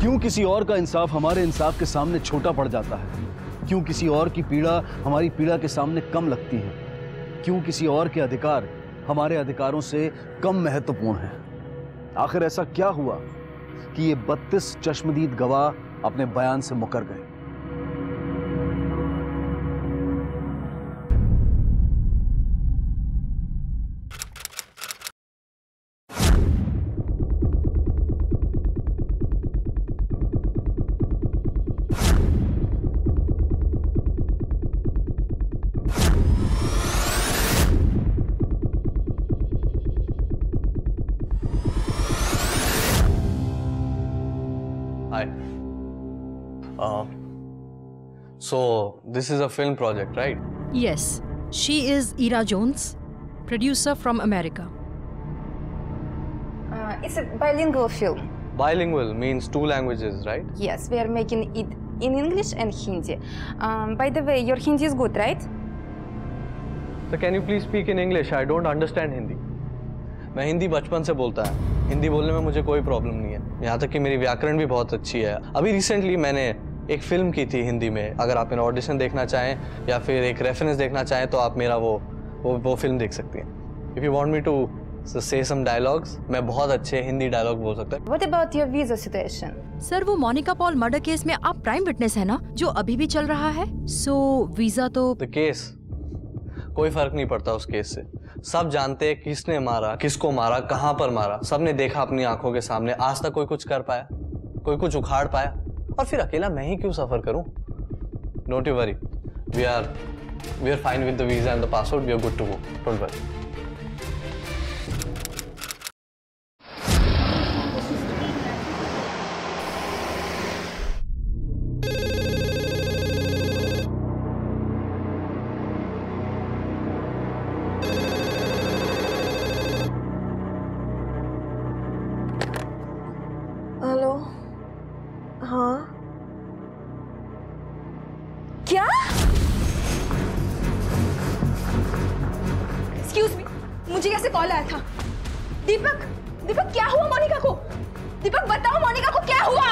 क्यों किसी और का इंसाफ हमारे इंसाफ के सामने छोटा पड़ जाता है? क्यों किसी और की पीड़ा हमारी पीड़ा के सामने कम लगती है? क्यों किसी और के अधिकार हमारे अधिकारों से कम महत्वपूर्ण है? आखिर ऐसा क्या हुआ कि ये 32 चश्मदीद गवाह अपने बयान से मुकर गए? Hi. So this is a film project, right? Yes, she is Ira Jones, producer from America. It's a bilingual film. Bilingual means 2 languages, right? Yes, we are making it in English and Hindi. By the way, your Hindi is good, right? So can you please speak in English? I don't understand Hindi. मैं हिंदी बचपन से बोलता है, हिंदी बोलने में मुझे कोई problem नहीं है, यहाँ तक कि मेरी व्याकरण भी बहुत अच्छी है। अभी रिसेंटली मैंने एक फिल्म की थी हिंदी में, अगर आप मेरा ऑडिशन देखना चाहें या फिर एक रेफरेंस देखना चाहें तो आप मेरा वो फिल्म देख सकती हैं। If you want me to say some dialogues, मैं बहुत अच्छे हिंदी डायलॉग बोल सकता हूँ। What about your visa situation? Sir, वो मोनिका पॉल मर्डर केस में आप प्राइम विटनेस है ना, जो अभी भी चल रहा है? सो वीजा तो द केस, कोई फर्क नहीं पड़ता उस केस से। सब जानते हैं किसने मारा, किसको मारा, कहाँ पर मारा, सबने देखा अपनी आंखों के सामने। आज तक कोई कुछ कर पाया, कोई कुछ उखाड़ पाया, और फिर अकेला मैं ही क्यों सफर करूं? Don't you worry, we are fine with the visa and the passport, we are good to go, don't worry. Hello, हाँ, क्या? एक्सक्यूज मी, मुझे कैसे कॉल आया था? दीपक, दीपक क्या हुआ मोनिका को? दीपक बताओ मोनिका को क्या हुआ?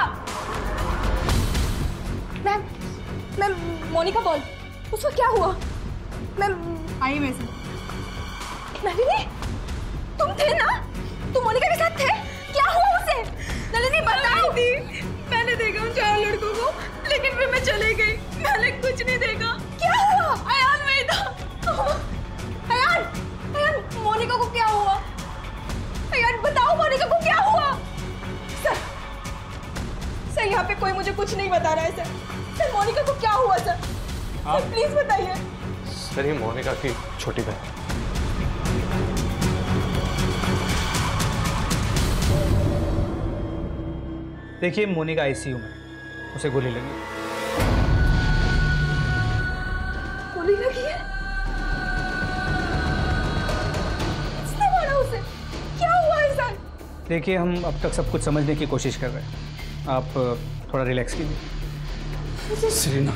मैम मोनिका बोल, उसको क्या हुआ? मैम आई में से। नलिनी, तुम थे ना? तुम मोनिका के साथ थे? क्या हुआ उसे? नलिनी बताओ। मैंने देखा उन 4 लड़कों को, लेकिन फिर मैं चले गई, मैंने कुछ नहीं देखा। क्या हुआ? अयान वही था। अयान, मोनिका को क्या हुआ? अयान बताओ मोनिका को क्या हुआ? सर यहाँ पे कोई मुझे कुछ नहीं बता रहा है सर। मोनिका को क्या हुआ सर? सर प्लीज बताइए। सर ये मोनिका की छोटी बहन। देखिए, मोनिका आईसीयू में, उसे गोली लगी। गोली लगी है? किसने मारा उसे? क्या हुआ है सर? देखिए, हम अब तक सब कुछ समझने की कोशिश कर रहे हैं, आप थोड़ा रिलैक्स कीजिए। सेरेना,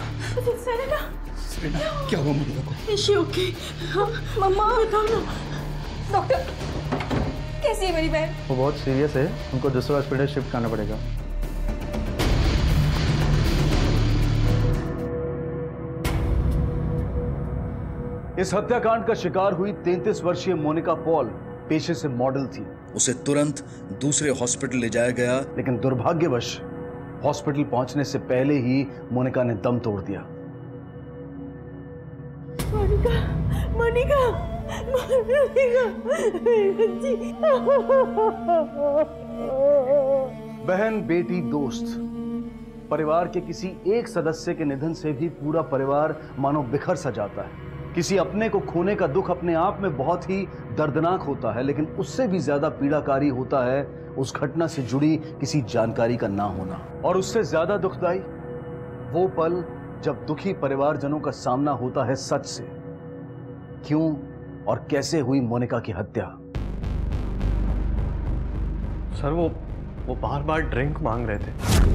क्या हुआ मोनिका को? Is she okay? मम्मा बताओ ना। डॉक्टर, कैसी है मेरी बहन? वो बहुत सीरियस है, उनको दूसरा हॉस्पिटल शिफ्ट करना पड़ेगा। इस हत्याकांड का शिकार हुई 33 वर्षीय मोनिका पॉल पेशे से मॉडल थी। उसे तुरंत दूसरे हॉस्पिटल ले जाया गया, लेकिन दुर्भाग्यवश हॉस्पिटल पहुंचने से पहले ही मोनिका ने दम तोड़ दिया। मोनिका, मोनिका, बहन, बेटी, दोस्त, परिवार के किसी एक सदस्य के निधन से भी पूरा परिवार मानो बिखर सा जाता है। किसी अपने को खोने का दुख अपने आप में बहुत ही दर्दनाक होता है, लेकिन उससे भी ज्यादा पीड़ाकारी होता है उस घटना से जुड़ी किसी जानकारी का ना होना। और उससे ज्यादा दुखदाई वो पल जब दुखी परिवारजनों का सामना होता है सच से। क्यों और कैसे हुई मोनिका की हत्या? सर वो बार बार ड्रिंक मांग रहे थे।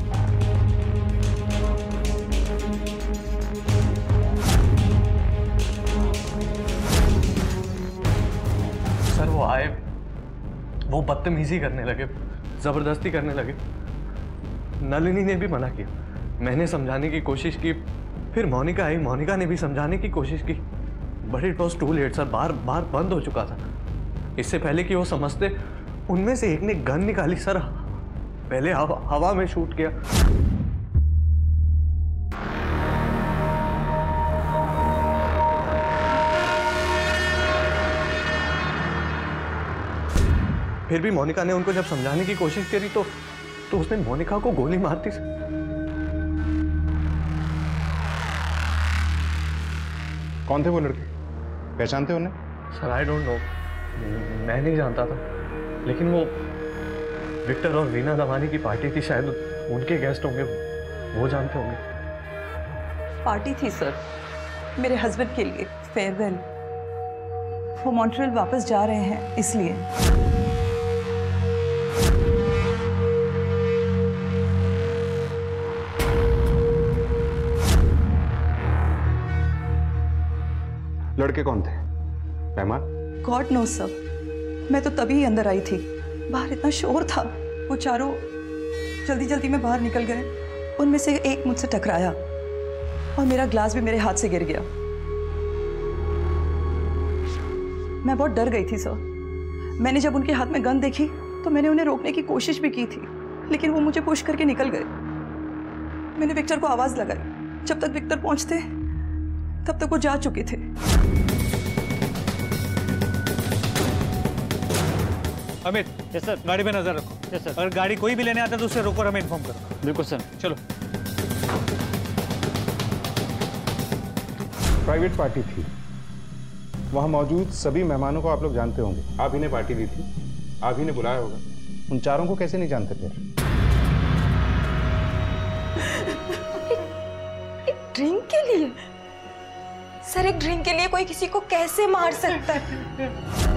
सर वो आए, वो बदतमीजी करने लगे, जबरदस्ती करने लगे। नलिनी ने भी मना किया, मैंने समझाने की कोशिश की, फिर मोनिका आई, मोनिका ने भी समझाने की कोशिश की, but it was too late sir. बार बार बंद हो चुका था। इससे पहले कि वो समझते, उनमें से एक ने गन निकाली सर, पहले हवा में शूट किया। फिर भी मोनिका ने उनको जब समझाने की कोशिश करी तो उसने मोनिका को गोली मार दी। कौन थे वो लड़के, पहचानते हो उन्हें? सर आई डोंट नो, मैं नहीं जानता था, लेकिन वो विक्टर और वीना दवानी की पार्टी थी, शायद उनके गेस्ट होंगे, वो जानते होंगे। पार्टी थी सर मेरे हस्बैंड के लिए, फेयरवेल। वो मॉन्ट्रियल वापस जा रहे हैं इसलिए। लड़के कौन थे? पैमान? गॉड नो सर, मैं तो तभी अंदर आई थी, बाहर इतना शोर था, वो चारों जल्दी जल्दी में बाहर निकल गए। उनमें से एक मुझसे टकराया और मेरा ग्लास भी मेरे हाथ से गिर गया। मैं बहुत डर गई थी सर। मैंने जब उनके हाथ में गन देखी तो मैंने उन्हें रोकने की कोशिश भी की थी, लेकिन वो मुझे पुश करके निकल गए। मैंने विक्टर को आवाज लगाई, जब तक विक्टर पहुंचते तब तक वो जा चुके थे। अमित, यस सर, गाड़ी पे नजर रखो। यस सर, अगर गाड़ी कोई भी लेने आता है तो उससे रोको और हमें इन्फॉर्म करो। बिल्कुल सर। चलो। प्राइवेट पार्टी थी, वहां मौजूद सभी मेहमानों को आप लोग जानते होंगे। आप ही ने पार्टी दी थी, आप ही ने बुलाया होगा। उन चारों को कैसे नहीं जानते फिर? एक ड्रिंक के लिए? सर, एक ड्रिंक के लिए कोई किसी को कैसे मार सकता है?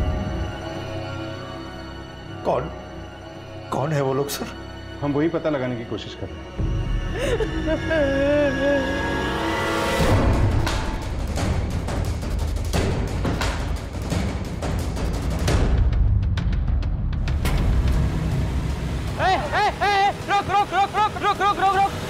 कौन है वो लोग सर? हम वही पता लगाने की कोशिश कर रहे हैं। रोक रोक रोक रोक रोक रोक रोक रोक।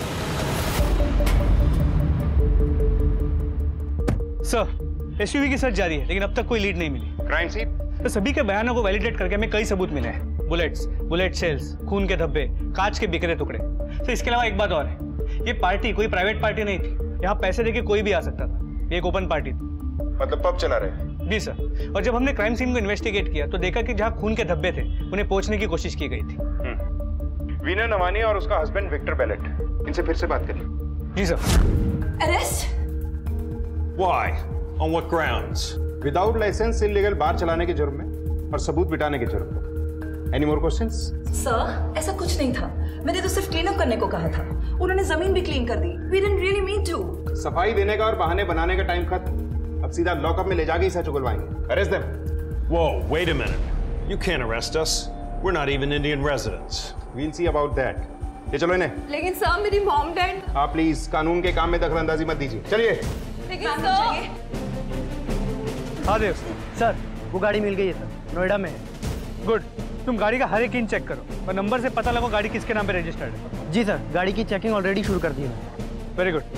सर, एसयूवी की सर्च जारी है, लेकिन अब तक कोई लीड नहीं मिली। Crime scene? तो सभी के बयानों को वैलिडेट करके हमें कई सबूत मिले हैं। बुलेट शेल्स, खून के धब्बे, कांच के बिखरे टुकड़े। तो इसके अलावा एक बात और है, ये पार्टी कोई प्राइवेट पार्टी नहीं थी। यहाँ पैसे देके कोई भी आ सकता था। ये एक ओपन पार्टी थी। मतलब पब चला रहे? जी सर। और जब हमने क्राइम सीन को इन्वेस्टिगेट किया तो देखा कि जहाँ खून के धब्बे थे उन्हें पोंछने की कोशिश की गई थी। वीना नवानी और उसका हस्बैंड विक्टर बेलेट, इनसे फिर से बात करिए। जी sir. Arrest? Why? On what grounds? Without licence illegal bar चलाने के जुर्म में और सबूत बिटाने के जुर्म में। Any more questions? सर, ऐसा कुछ नहीं था। मैंने तो सिर्फ क्लीन अप करने को कहा था। उन्होंने जमीन भी क्लीन कर दी। We didn't really mean to. सफाई देने का और बहाने बनाने का टाइम खत्म। अब सीधा लॉकअप में ले जाके ही सच उगलवाएंगे। Arrest them. Whoa, wait a minute. You can't arrest us. We're not even Indian residents. We'll see about that. ये चलो इन्हें। लेकिन सर, मेरी मॉम डैड। आप प्लीज कानून के काम में दखलंदाजी मत दीजिए। चलिए। लेकिन सर, हाँ देव सर, वो गाड़ी मिल गई है सर, नोएडा में है। गुड। तुम गाड़ी का हर एक इंच चेक करो और नंबर से पता लगाओ गाड़ी किसके नाम पे रजिस्टर्ड है। जी सर, गाड़ी की चेकिंग ऑलरेडी शुरू कर दी है। Very good.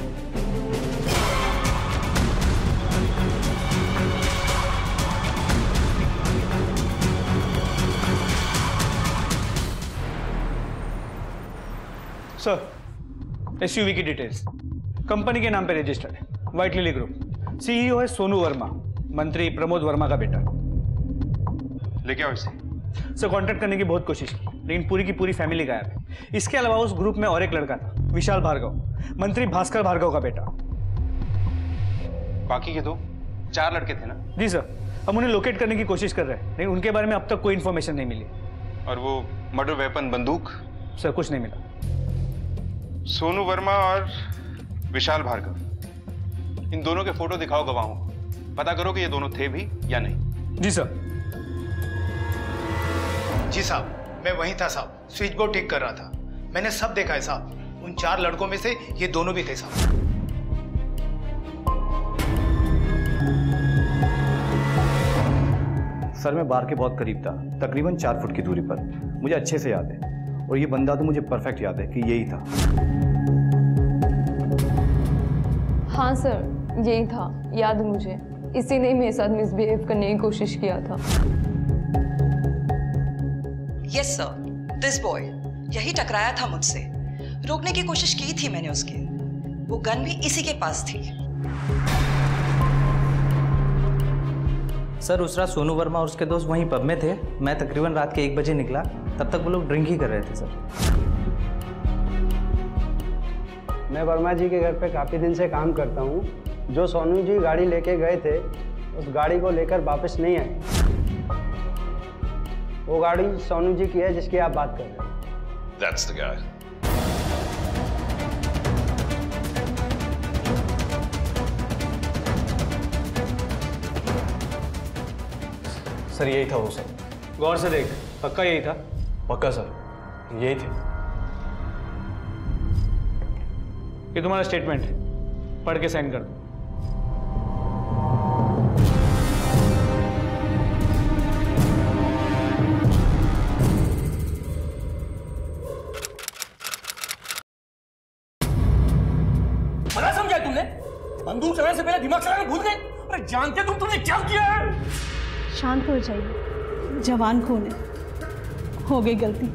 सर, एसयूवी की डिटेल्स कंपनी के नाम पे रजिस्टर्ड है, व्हाइट लिली ग्रुप। सीईओ है सोनू वर्मा, मंत्री प्रमोद वर्मा का बेटा। लेके आओ इसे। सर, कांटेक्ट करने की बहुत कोशिश की, लेकिन पूरी की पूरी फैमिली गायब है। इसके अलावा उस ग्रुप में और एक लड़का था, विशाल भार्गव, मंत्री भास्कर भार्गव का बेटा। बाकी के दो 4 लड़के थे ना? जी सर, हम उन्हें लोकेट करने की कोशिश कर रहे हैं, लेकिन उनके बारे में अब तक कोई इन्फॉर्मेशन नहीं मिली। और वो मर्डर वेपन बंदूक? सर, कुछ नहीं मिला। सोनू वर्मा और विशाल भार्गव, इन दोनों के फोटो दिखाओ गवाहों को, पता करो कि ये दोनों थे भी या नहीं। जी सर। जी साहब, मैं वहीं था साहब, स्विच बोर्ड ठीक कर रहा था। मैंने सब देखा है साहब। उन 4 लड़कों में से ये दोनों भी थे साहब। सर, मैं बार के बहुत करीब था, तकरीबन 4 फुट की दूरी पर, मुझे अच्छे से याद है। और ये बंदा तो मुझे परफेक्ट याद है कि यही था। हाँ सर, यही था, याद है मुझे। इसी ने मेरे साथ मिसबिहेव करने की कोशिश किया था। यस सर, दिस बॉय यही टकराया था मुझसे। रोकने की कोशिश की थी मैंने उसकी। वो गन भी इसी के पास थी। सर उस रात सोनू वर्मा और उसके दोस्त वहीं पब में थे। मैं तकरीबन रात के 1 बजे निकला, तब तक वो लोग ड्रिंक ही कर रहे थे सर। मैं वर्मा जी के घर पे काफ़ी दिन से काम करता हूँ। जो सोनू जी गाड़ी लेके गए थे उस गाड़ी को लेकर वापस नहीं आए। वो गाड़ी सोनू जी की है जिसकी आप बात कर रहे हैं। That's the guy. सर यही था वो सर। गौर से देख, पक्का यही था? पक्का सर, यही थे। ये तुम्हारा स्टेटमेंट, पढ़ के साइन कर दो। बड़ा समझा तुमने? बंदूक चलाने से पहले दिमाग चलाना भूल गए? अरे जानते तुमने क्या किया है? शांत हो जाइए, जवान खून है, हो गई गलती।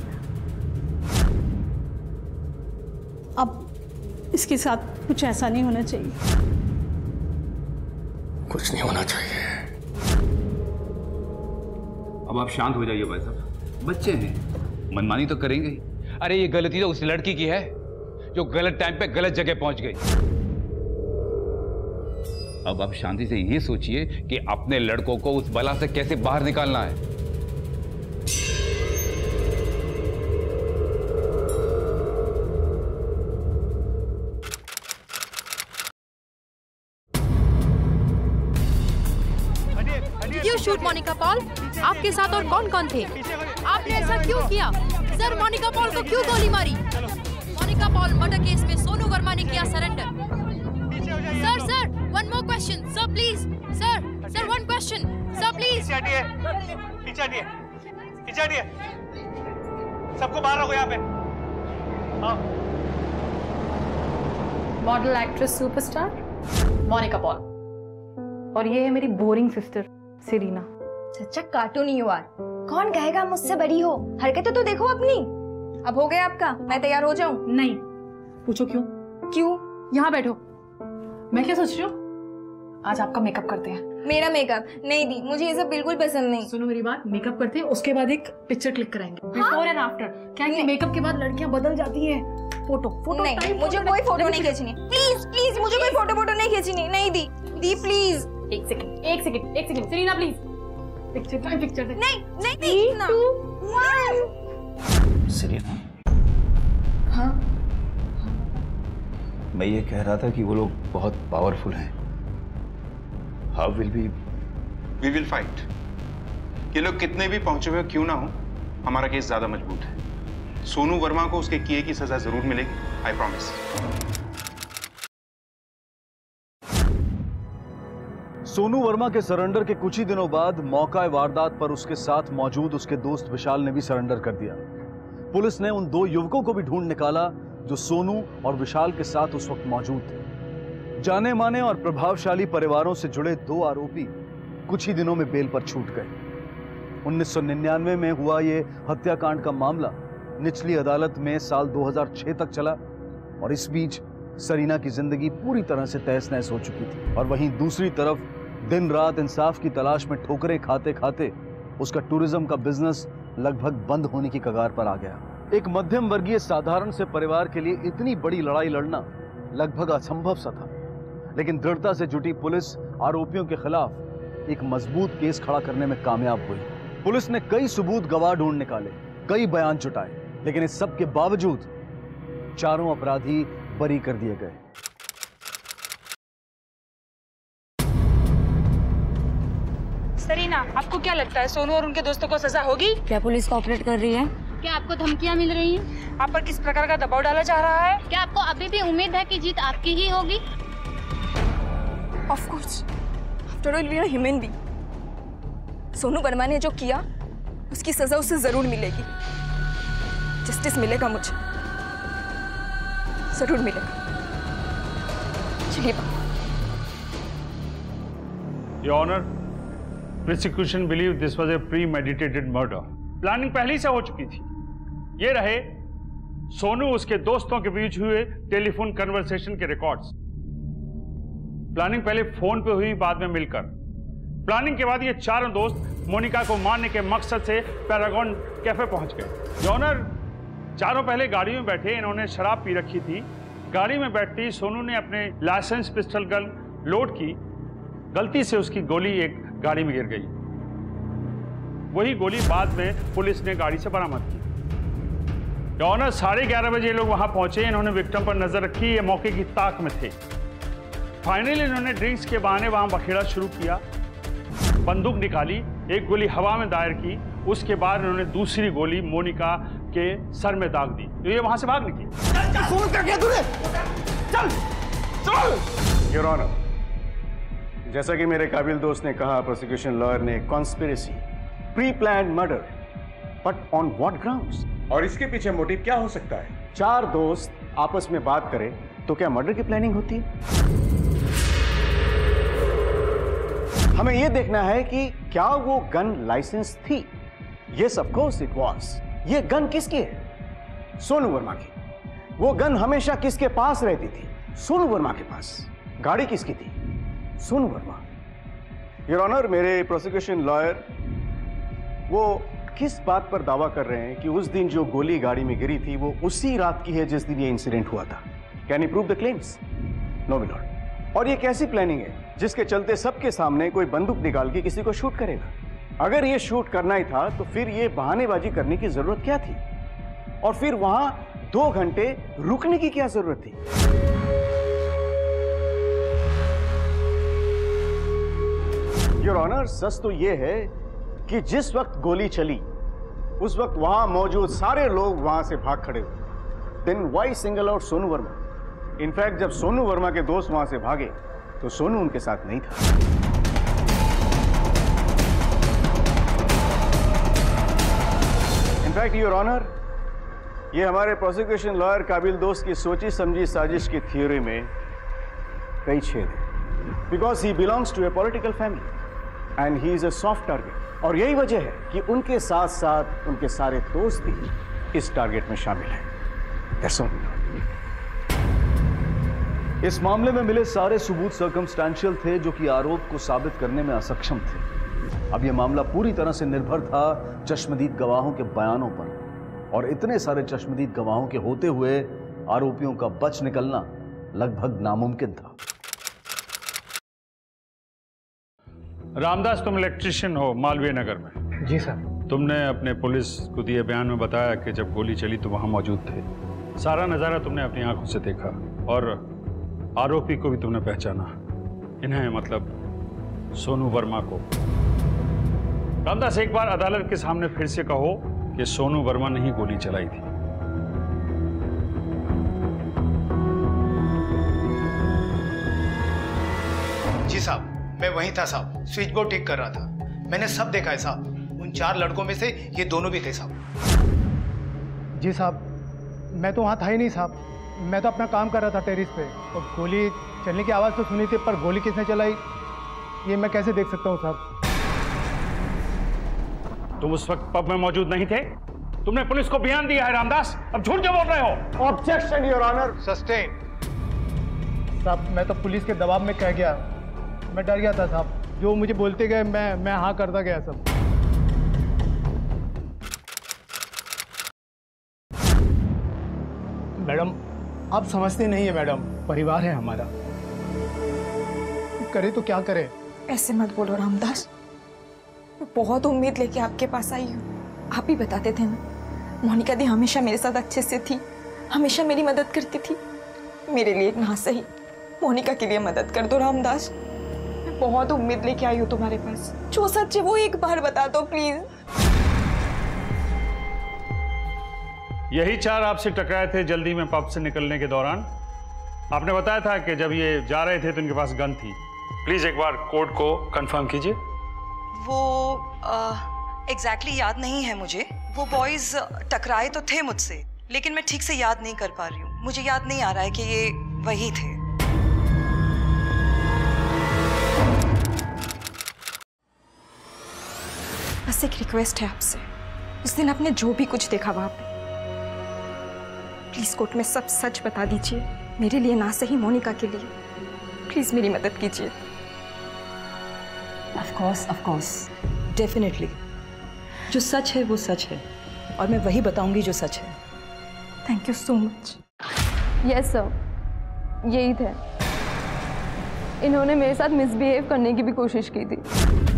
अब इसके साथ कुछ ऐसा नहीं होना चाहिए। कुछ नहीं होना चाहिए। अब आप शांत हो जाइए भाई साहब, बच्चे हैं, मनमानी तो करेंगे ही। अरे ये गलती तो उस लड़की की है जो गलत टाइम पे गलत जगह पहुंच गई। अब आप शांति से ये सोचिए कि अपने लड़कों को उस बला से कैसे बाहर निकालना है। You shoot Monica Paul. आपके साथ और कौन कौन थे? आपने ऐसा क्यों किया? सर मोनिका पॉल को क्यों गोली मारी? मोनिका पॉल मर्डर केस में सोनू वर्मा ने किया surrender. Sir one more question sir please. Sir one question sir please. पीछे हटिए। सबको बाहर रखो यहाँ पे। Model, actress, superstar Monica Paul, और ये है मेरी बोरिंग सिस्टर सेरीना। सच्चा कार्टून यू आर। कौन कहेगा मुझसे बड़ी हो? हरकतें तो देखो अपनी। अब हो गया आपका? मैं तैयार हो जाऊं? नहीं। पूछो क्यों? क्यों? यहाँ बैठो। मैं क्या सोच रही हूँ? आज आपका मेकअप करते हैं। मेरा मेकअप नहीं दी, मुझे ये सब बिल्कुल पसंद नहीं। सुनो मेरी बात, मेकअप करते हैं, उसके बाद एक पिक्चर क्लिक कराएंगे, बिफोर एंड आफ्टर। क्या है मेकअप के बाद लड़कियां बदल जाती हैं। फोटो नहीं, मुझे कोई फोटो नहीं खींचनी। प्लीज मुझे कोई फोटो नहीं खींचनी। नहीं दी प्लीज। एक सेकंड सेरीना प्लीज। पिक्चर नहीं दी ना। सेरीना, हाँ मैं ये कह रहा था कि वो लोग बहुत पावरफुल हैं। How will we will fight. ये लोग कितने भी पहुंचे हुए क्यों ना हो, हमारा केस ज्यादा मजबूत है। सोनू वर्मा को उसके किए की सजा जरूर मिलेगी, आई प्रॉमिस। सोनू वर्मा के सरेंडर के कुछ ही दिनों बाद मौका वारदात पर उसके साथ मौजूद उसके दोस्त विशाल ने भी सरेंडर कर दिया। पुलिस ने उन 2 युवकों को भी ढूंढ निकाला जो सोनू और विशाल के साथ उस वक्त मौजूद थे। जाने माने और प्रभावशाली परिवारों से जुड़े 2 आरोपी कुछ ही दिनों में बेल पर छूट गए। 1999 में हुआ ये हत्याकांड का मामला निचली अदालत में साल 2006 तक चला और इस बीच सरीना की जिंदगी पूरी तरह से तहस नहस हो चुकी थी। और वहीं दूसरी तरफ दिन रात इंसाफ की तलाश में ठोकरें खाते खाते उसका टूरिज्म का बिजनेस लगभग बंद होने की कगार पर आ गया। एक मध्यम वर्गीय साधारण से परिवार के लिए इतनी बड़ी लड़ाई लड़ना लगभग असंभव सा था, लेकिन दृढ़ता से जुटी पुलिस आरोपियों के खिलाफ एक मजबूत केस खड़ा करने में कामयाब हुई। पुलिस ने कई सबूत गवाह ढूंढ निकाले, कई बयान जुटाए, लेकिन इस सब के बावजूद चारों अपराधी बरी कर दिए गए। सरीना, आपको क्या लगता है सोनू और उनके दोस्तों को सजा होगी? क्या पुलिस कोऑपरेट कर रही है? क्या आपको धमकियां मिल रही हैं? आप पर किस प्रकार का दबाव डाला जा रहा है? क्या आपको अभी भी उम्मीद है कि जीत आपकी ही होगी? Of course, after all we are human being. Sonu Verma ने जो किया उसकी सजा उसे जरूर मिलेगी। जस्टिस मिलेगा मुझे, जरूर मिलेगा। चलिए Your Honor, prosecution believe this was a premeditated murder. Planning पहले ही से हो चुकी थी। ये रहे सोनू उसके दोस्तों के बीच हुए टेलीफोन कन्वर्सेशन के रिकॉर्ड्स। प्लानिंग पहले फोन पे हुई, बाद में मिलकर। प्लानिंग के बाद ये चारों दोस्त मोनिका को मारने के मकसद से पैरागॉन कैफे पहुंच गए। योर ऑनर, चारों पहले गाड़ी में बैठे, इन्होंने शराब पी रखी थी। गाड़ी में बैठते ही सोनू ने अपने लाइसेंस पिस्टल गन लोड की, गलती से उसकी गोली एक गाड़ी में गिर गई। वही गोली बाद में पुलिस ने गाड़ी से बरामद की। योर ऑनर, 11:30 बजे लोग वहां पहुंचे, इन्होंने विक्टिम पर नजर रखी, ये मौके की ताक में थे। फाइनली इन्होंने ड्रिंक्स के बहाने वहां बखेड़ा शुरू किया, बंदूक निकाली, एक गोली हवा में दायर की, उसके बाद इन्होंने दूसरी गोली मोनिका के सर में दाग दी, तो ये वहां से भाग निकली। फोन कर दिया तूने? चल चल। योर ऑनर, जैसा कि मेरे काबिल दोस्त ने कहा, प्रोसिक्यूशन लॉयर ने conspiracy, pre planned murder, but on what grounds? और इसके पीछे मोटिव क्या हो सकता है? चार दोस्त आपस में बात करें तो क्या मर्डर की प्लानिंग होती है? हमें यह देखना है कि क्या वो गन लाइसेंस थी। Yes, of course it was. ये गन किसकी है? सोनू वर्मा की। वो गन हमेशा किसके पास रहती थी? सोनू वर्मा के पास। गाड़ी किसकी थी? सोनू वर्मा। योर ऑनर, मेरे प्रोसिक्यूशन लॉयर वो किस बात पर दावा कर रहे हैं कि उस दिन जो गोली गाड़ी में गिरी थी वो उसी रात की है जिस दिन ये इंसिडेंट हुआ था? Can you prove the claims? No milord. और ये कैसी प्लानिंग है जिसके चलते सबके सामने कोई बंदूक निकाल के किसी को शूट करेगा? अगर ये शूट करना ही था तो फिर ये बहानेबाजी करने की जरूरत क्या थी? और फिर वहां 2 घंटे रुकने की क्या जरूरत थी? योर ऑनर, सच तो यह है कि जिस वक्त गोली चली उस वक्त वहां मौजूद सारे लोग वहां से भाग खड़े हुए। Then why single out Sonu Verma? In fact जब सोनू वर्मा के दोस्त वहां से भागे तो सोनू उनके साथ नहीं था। इनफैक्ट योर ऑनर, ये हमारे प्रोसिक्यूशन लॉयर काबिल दोस्त की सोची समझी साजिश की थ्योरी में कई छेद है। Because he belongs to a political family and he is a soft target. और यही वजह है कि उनके साथ साथ उनके सारे दोस्त भी इस टारगेट में शामिल हैं। That's all. इस मामले में मिले सारे सबूत सर्कमस्टेंशियल थे जो कि आरोप को साबित करने में असक्षम थे। अब यह मामला पूरी तरह से निर्भर था चश्मदीद गवाहों के बयानों पर, और इतने सारे चश्मदीद गवाहों के होते हुए आरोपियों का बच निकलना लगभग नामुमकिन था। रामदास, तुम इलेक्ट्रिशियन हो मालवीय नगर में? जी सर। तुमने अपने पुलिस को दिए बयान में बताया कि जब गोली चली तो वहां मौजूद थे। सारा नजारा तुमने अपनी आंखों से देखा और आरोपी को भी तुमने पहचाना, इन्हें मतलब सोनू वर्मा को। रामदास, एक बार अदालत के सामने फिर से कहो कि सोनू वर्मा ने ही गोली चलाई थी। जी साहब, मैं वहीं था साहब, स्विच बोर्ड ठीक कर रहा था। मैंने सब देखा है साहब। उन 4 लड़कों में से ये दोनों भी थे साहब। जी साहब, मैं तो वहाँ था ही नहीं साहब। मैं तो अपना काम कर रहा था टेरिस पे, और गोली चलने की आवाज़ तो सुनी थी, पर गोली किसने चलाई ये मैं कैसे देख सकता हूँ साहब? तुम उस वक्त पब में मौजूद नहीं थे? तुमने पुलिस को बयान दिया है रामदास, अब झूठ क्यों बोल रहे हो? Objection your honour. सस्टेन। साहब, मैं तो पुलिस के दबाव में कह गया, मैं डर गया था साहब। जो मुझे बोलते गए मैं हाँ करता गया सब। मैडम, आप समझते नहीं है मैडम, परिवार है हमारा, करे तो क्या करे? ऐसे मत बोलो रामदास, मैं बहुत उम्मीद लेके आपके पास आई हूँ। आप ही बताते थे ना, मोनिका दी हमेशा मेरे साथ अच्छे से थी, हमेशा मेरी मदद करती थी। मेरे लिए ना सही, मोनिका के लिए मदद कर दो रामदास। मैं बहुत उम्मीद लेके आई हूँ तुम्हारे पास। जो सच है वो एक बार बता दो प्लीज। यही 4 आपसे टकराए थे जल्दी में पब से निकलने के दौरान। आपने बताया था कि जब ये जा रहे थे तो इनके पास गन थी। प्लीज एक बार कोड को कंफर्म कीजिए। वो एग्जैक्टली याद नहीं है मुझे। वो बॉयज टकराए तो थे मुझसे, लेकिन मैं ठीक से याद नहीं कर पा रही हूँ। मुझे याद नहीं आ रहा है कि ये वही थे। बस एक रिक्वेस्ट है आपसे, उस दिन आपने जो भी कुछ देखा वहां पे, प्लीज कोर्ट में सब सच बता दीजिए, मेरे लिए ना सही मोनिका के लिए। प्लीज मेरी मदद कीजिए। ऑफ कोर्स डेफिनेटली, जो सच है वो सच है और मैं वही बताऊंगी जो सच है। Thank you so much. Yes sir, यही थे। इन्होंने मेरे साथ मिसबिहेव करने की भी कोशिश की थी।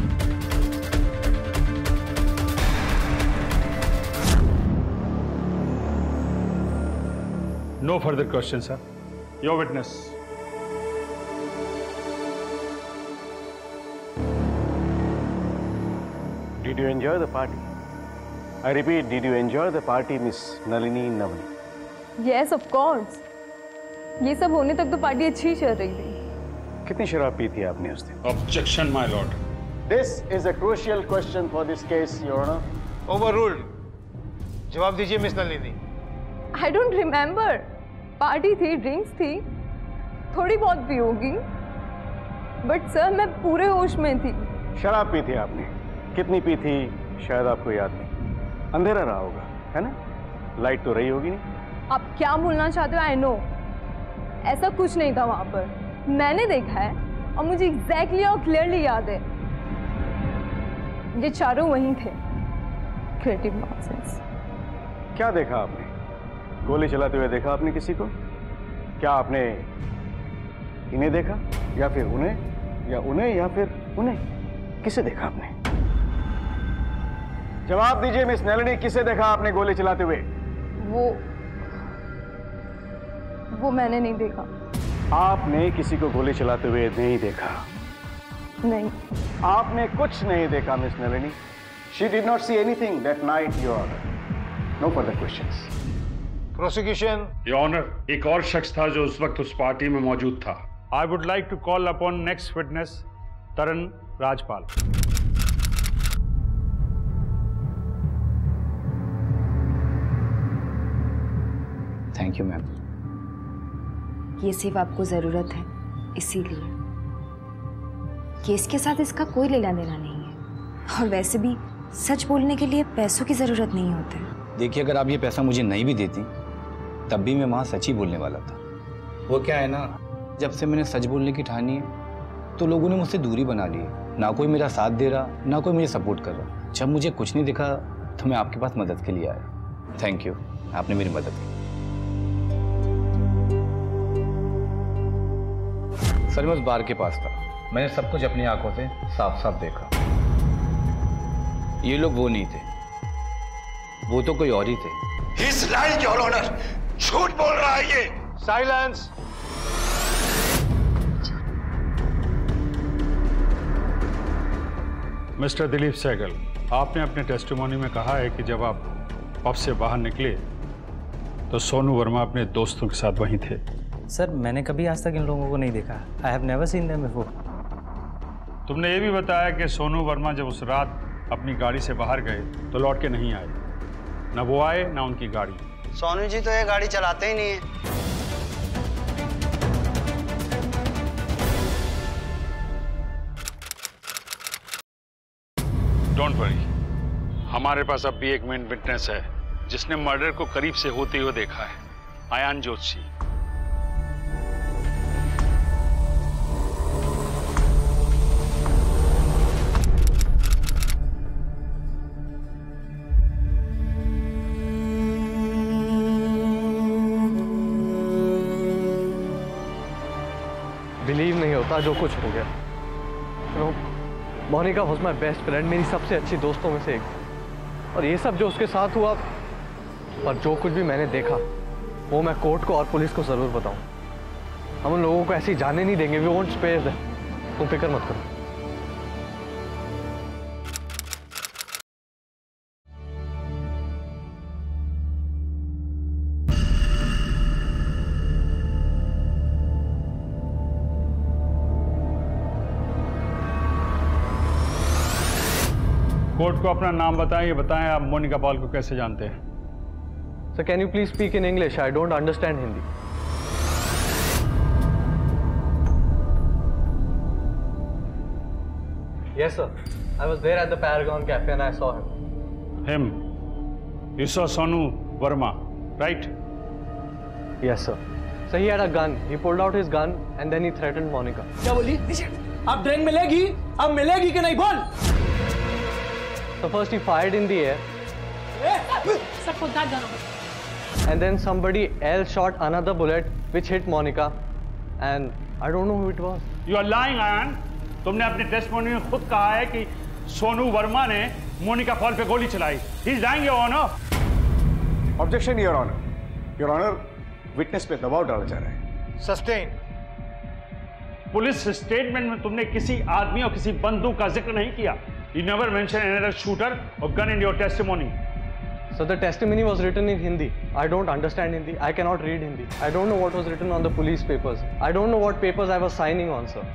No further questions, sir. Your witness. Did you enjoy the party? I repeat, did you enjoy the party, Miss Nalini Navani? Yes, of course. ये सब होने तक तो पार्टी अच्छी चल रही थी। कितनी शराब पी थी आपने उस दिन? Objection, my lord. This is a crucial question for this case, Your Honor. Overruled. जवाब दीजिए miss Nalini. I don't remember. Party थी, ड्रिंक्स थी, थोड़ी बहुत भी होगी, बट सर मैं पूरे होश में थी। शराब पी थी आपने, कितनी पी थी शायद आपको याद नहीं, अंधेरा रहा होगा, है ना? लाइट तो रही होगी नहीं। आप क्या बोलना चाहते हो? आई नो, ऐसा कुछ नहीं था वहां पर। मैंने देखा है और मुझे एग्जैक्टली और क्लियरली याद है, ये चारों वहीं थे। Creative nonsense. क्या देखा आपने? गोली चलाते हुए देखा आपने किसी को? क्या आपने इन्हें देखा या फिर उन्हें, या उन्हें या फिर उन्हें? किसे देखा आपने? जवाब दीजिए मिस नलिनी, किसे देखा आपने गोली चलाते हुए? वो मैंने नहीं देखा। आपने किसी को गोली चलाते हुए नहीं देखा? नहीं। आपने कुछ नहीं देखा miss Nalini? She did not see anything that night, Your Honor. No further questions. Prosecution. Your Honor, एक और शख्स था जो उस वक्त उस पार्टी में मौजूद था। I would like to call upon next witness, Taran Rajpal. Thank you ma'am. ये सिर्फ आपको जरूरत है, इसीलिए केस के साथ इसका कोई लेना देना नहीं है, और वैसे भी सच बोलने के लिए पैसों की जरूरत नहीं होती। देखिए, अगर आप ये पैसा मुझे नहीं भी देती तब भी मैं वहाँ सच ही बोलने वाला था। वो क्या है ना, जब से मैंने सच बोलने की ठानी है तो लोगों ने मुझसे दूरी बना ली है। ना कोई मेरा साथ दे रहा, ना कोई मुझे सपोर्ट कर रहा। जब मुझे कुछ नहीं दिखा तो मैं आपके पास मदद के लिए आया। थैंक यू, आपने मेरी मदद की। सर, मैं उस बार के पास था, मैंने सब कुछ अपनी आंखों से साफ साफ देखा। ये लोग वो नहीं थे, वो तो कोई और ही थे। He's lying, Your Honor. झूठ बोल रहा है ये। Silence. मिस्टर दिलीप सहगल, आपने अपने टेस्टिमोनी में कहा है कि जब आप पब से बाहर निकले तो सोनू वर्मा अपने दोस्तों के साथ वहीं थे। सर, मैंने कभी आज तक इन लोगों को नहीं देखा। I have never seen them before. तुमने ये भी बताया कि सोनू वर्मा जब उस रात अपनी गाड़ी से बाहर गए तो लौट के नहीं आए। ना वो आए ना उनकी गाड़ी। सोनू जी तो ये गाड़ी चलाते ही नहीं है। डोंट वरी, हमारे पास अब भी एक मेन विटनेस है जिसने मर्डर को करीब से होते हुए देखा है, आयान जोशी। बिलीव नहीं होता जो कुछ हो गया। Monica was my best friend, मेरी सबसे अच्छी दोस्तों में से एक। और ये सब जो उसके साथ हुआ, और जो कुछ भी मैंने देखा, वो मैं कोर्ट को और पुलिस को जरूर बताऊं। हम उन लोगों को ऐसे जाने नहीं देंगे। We won't spare them. तुम फिक्र मत करो। कोर्ट को अपना नाम बताएं, ये बताएं आप मोनिका पॉल को कैसे जानते हैं? Sir can you please speak in English? I don't understand Hindi. Yes, sir. I was there at the Paragon Cafe and I saw him. Him? You saw Sonu Verma, right? Yes, sir. So he had a gun. He pulled out his gun and then he threatened Monica. क्या बोली? अब drink मिलेगी? अब मिलेगी कि नहीं बोल? So first he fired in the air. Sir, put that gun away. And then somebody else shot another bullet which hit Monica. And I don't know who it was. You are lying, Ayan. तुमने अपने testimony में खुद कहा है कि सोनू वर्मा ने Monika Paul पे गोली चलाई। He is lying, Your Honor. Objection, Your Honor. Your Honor, witness पे दबाव डाला जा रहा है। सस्टेन। पुलिस स्टेटमेंट में तुमने किसी आदमी और किसी बंदूक का जिक्र नहीं किया। You never mentioned another shooter or gun in your testimony. So the testimony was written in Hindi. I don't understand Hindi. I cannot read Hindi. I don't know what was written on the police papers. I don't know what papers I was signing on, sir.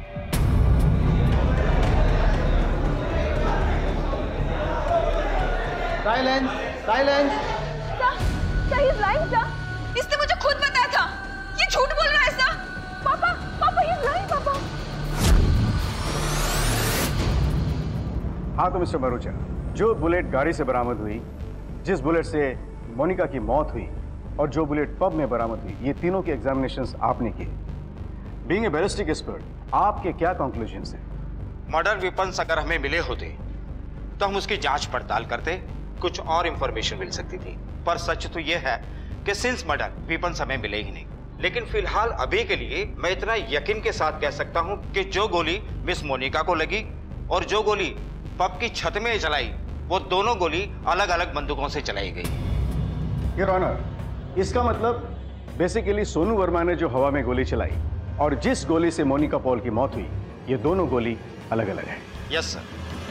Silence, silence. Sir, he's lying, sir. इसने मुझे खुद बताया था। ये झूठ बोल रहा है सर। पापा, पापा, he's lying, पापा। हाँ तो मिस्टर भरूचा, जो बुलेट गाड़ी से बरामद हुई, जिस बुलेट से मोनिका की मौत हुई और जो बुलेट पब में बरामद हुई, ये तीनों के एग्जामिनेशंस आपने किए। बीइंग ए बैलिस्टिक एक्सपर्ट, आपके क्या कंक्लूजन्स हैं? मर्डर वेपन्स अगर हमें मिले होते तो हम उसकी जांच पड़ताल करते, कुछ और इंफॉर्मेशन मिल सकती थी। पर सच तो यह है कि सिंस मर्डर वेपन्स हमें मिले ही नहीं। लेकिन फिलहाल अभी के लिए मैं इतना यकीन के साथ कह सकता हूं कि जो गोली मिस मोनिका को लगी और जो गोली पब की छत में चलाई, वो दोनों गोली अलग अलग बंदूकों से चलाई गई। योर ऑनर, इसका मतलब बेसिकली सोनू वर्मा ने जो हवा में गोली चलाई और जिस गोली से मोनिका पॉल की मौत हुई, ये दोनों गोली अलग अलग है। Yes sir.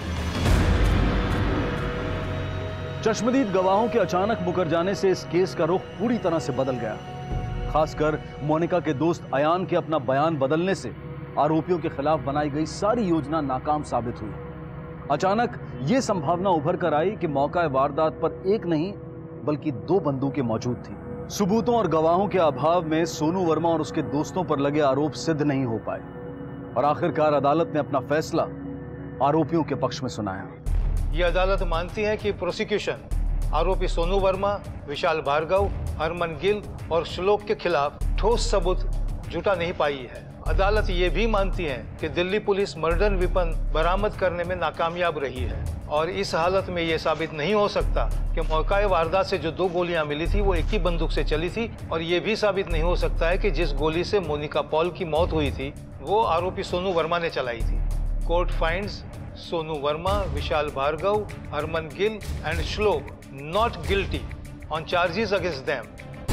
चश्मदीद गवाहों के अचानक मुकर जाने से इस केस का रुख पूरी तरह से बदल गया। खासकर मोनिका के दोस्त अयान के अपना बयान बदलने से आरोपियों के खिलाफ बनाई गई सारी योजना नाकाम साबित हुई। अचानक यह संभावना उभर कर आई कि मौका वारदात पर एक नहीं बल्कि दो बंदूकें मौजूद थी। सबूतों और गवाहों के अभाव में सोनू वर्मा और उसके दोस्तों पर लगे आरोप सिद्ध नहीं हो पाए और आखिरकार अदालत ने अपना फैसला आरोपियों के पक्ष में सुनाया। ये अदालत मानती है कि प्रोसिक्यूशन आरोपी सोनू वर्मा, विशाल भार्गव, हरमन गिल और श्लोक के खिलाफ ठोस सबूत जुटा नहीं पाई है। अदालत ये भी मानती है कि दिल्ली पुलिस मर्डर वेपन बरामद करने में नाकामयाब रही है और इस हालत में ये साबित नहीं हो सकता कि मौका वारदात से जो दो गोलियां मिली थी वो एक ही बंदूक से चली थी और ये भी साबित नहीं हो सकता है कि जिस गोली से मोनिका पॉल की मौत हुई थी वो आरोपी सोनू वर्मा ने चलाई थी। Court finds Sonu Verma, Vishal Bhargav, Harman Gill and Shlok not guilty on charges against them.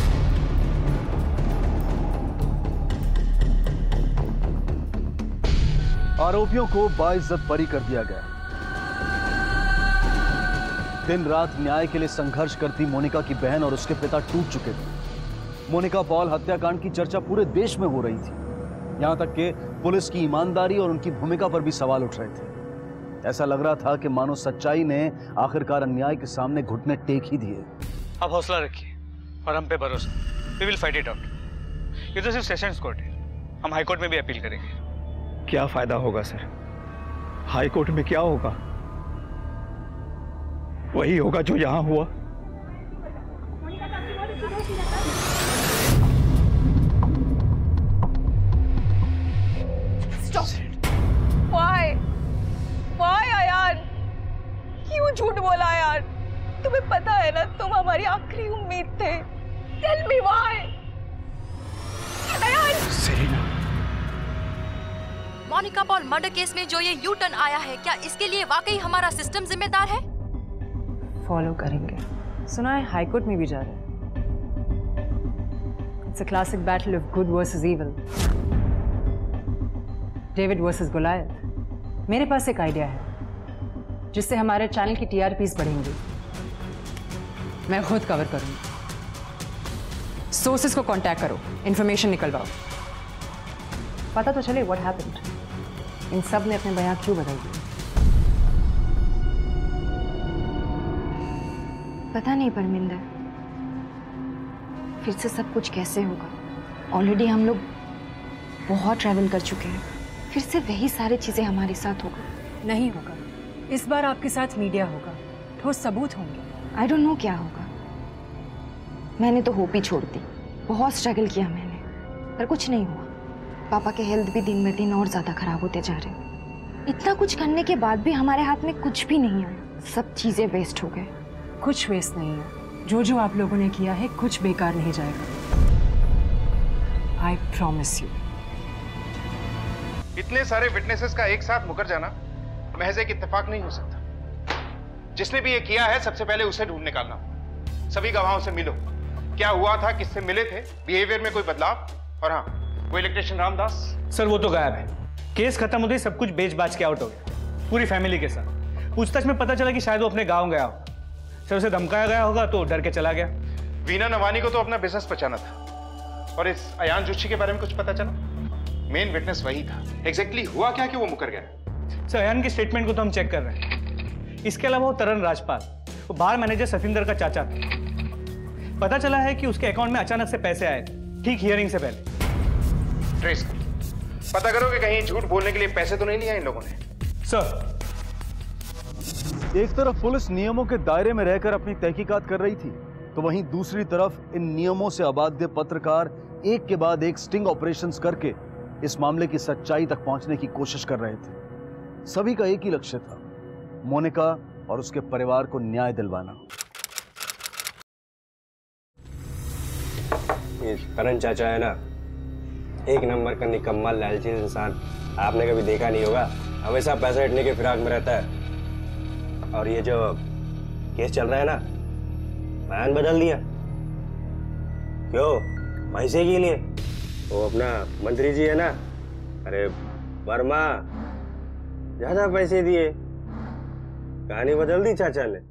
आरोपियों को बाइज्जत बरी कर दिया गया। दिन रात न्याय के लिए संघर्ष करती मोनिका की बहन और उसके पिता टूट चुके थे। मोनिका पॉल हत्याकांड की चर्चा पूरे देश में हो रही थी, यहां तक कि पुलिस की ईमानदारी और उनकी भूमिका पर भी सवाल उठ रहे थे। ऐसा लग रहा था कि मानो सच्चाई ने आखिरकार अन्याय के सामने घुटने टेक ही दिए। आप हौसला रखिए और हम पे भरोसा। We will fight it out. ये तो सिर्फ सेशंस कोर्ट है, हम हाई कोर्ट में भी अपील करेंगे। क्या फायदा होगा सर? हाई कोर्ट में क्या होगा? वही होगा जो यहां हुआ। Why यार? क्यों झूठ बोला यार? तुम्हें पता है ना तुम हमारी आखिरी उम्मीद थे। Tell me why? Serena, Monica Paul murder case में जो ये यू टर्न आया है, क्या इसके लिए वाकई हमारा सिस्टम जिम्मेदार है? फॉलो करेंगे। सुना है हाई कोर्ट में भी जा रहे हैं। It's a classic battle of good versus evil, David versus Goliath. मेरे पास एक आइडिया है जिससे हमारे चैनल की टीआरपीज बढ़ेंगी। मैं खुद कवर करूंगी। सोर्सेस को कांटेक्ट करो, इंफॉर्मेशन निकलवाओ, पता तो चले व्हाट हैपेंड। इन सब ने अपने बयान क्यों बदल दिए। पता नहीं परमिंदर, फिर से सब कुछ कैसे होगा। ऑलरेडी हम लोग बहुत ट्रैवल कर चुके हैं, फिर से वही सारी चीजें हमारे साथ होगा। नहीं होगा, इस बार आपके साथ मीडिया होगा, ठोस सबूत होंगे। आई डोंट नो क्या होगा। मैंने तो होप ही छोड़ दी, बहुत स्ट्रगल किया मैंने, पर कुछ नहीं हुआ। पापा के हेल्थ भी दिन ब दिन और ज्यादा खराब होते जा रहे हैं। इतना कुछ करने के बाद भी हमारे हाथ में कुछ भी नहीं आया, सब चीजें वेस्ट हो गए। कुछ वेस्ट नहीं है, जो जो आप लोगों ने किया है कुछ बेकार नहीं जाएगा, आई प्रॉमिस यू। इतने सारे विटनेसेस का एक साथ मुकर जाना महज एक इत्तेफाक नहीं हो सकता। जिसने भी ये किया है सबसे पहले उसे ढूंढ निकालना। सभी गवाहों से मिलो, क्या हुआ था, किससे मिले थे, बिहेवियर में कोई बदलाव, और हाँ वो इलेक्ट्रिशियन रामदास। सर वो तो गायब है, केस खत्म होते ही सब कुछ बेच बाच के आउट हो गया, पूरी फैमिली के साथ। पूछताछ में पता चला कि शायद वो अपने गांव गया हो, सर उसे धमकाया गया होगा तो डर के चला गया। वीना नवानी को तो अपना बिजनेस बचाना था, और इस अयान जोशी के बारे में कुछ पता चला? मेन विटनेस वही था। एग्जैक्टली हुआ क्या कि वो मुकर गया? सर अयान की स्टेटमेंट को तो हम चेक कर रहे हैं। इसके अलावा वो तरन राजपाल, वो बार मैनेजर सफिंदर का चाचा था। पता चला है कि उसके अकाउंट में अचानक से पैसे आए थे, ठीक हियरिंग से पहले। ट्रेस करो, पता करो कि कहीं झूठ बोलने के लिए पैसे तो नहीं लिए इन लोगों ने। सर एक तरफ पुलिस नियमों के दायरे में रहकर अपनी तहकीकात कर रही थी, तो वहीं दूसरी तरफ इन नियमों से अबाध्य पत्रकार एक के बाद एक स्टिंग ऑपरेशंस करके इस मामले की सच्चाई तक पहुंचने की कोशिश कर रहे थे। सभी का एक ही लक्ष्य था, मोनिका और उसके परिवार को न्याय दिलवाना। ये करण चाचा है ना, एक नंबर का निकम्मा लालची इंसान, आपने कभी देखा नहीं होगा, हमेशा पैसा हटने के फिराक में रहता है। और ये जो केस चल रहा है ना, बयान बदल दिया। क्यों? पैसे के लिए। वो अपना मंत्री जी है ना, अरे वर्मा, ज्यादा पैसे दिए, कहानी बदल दी चाचा ने।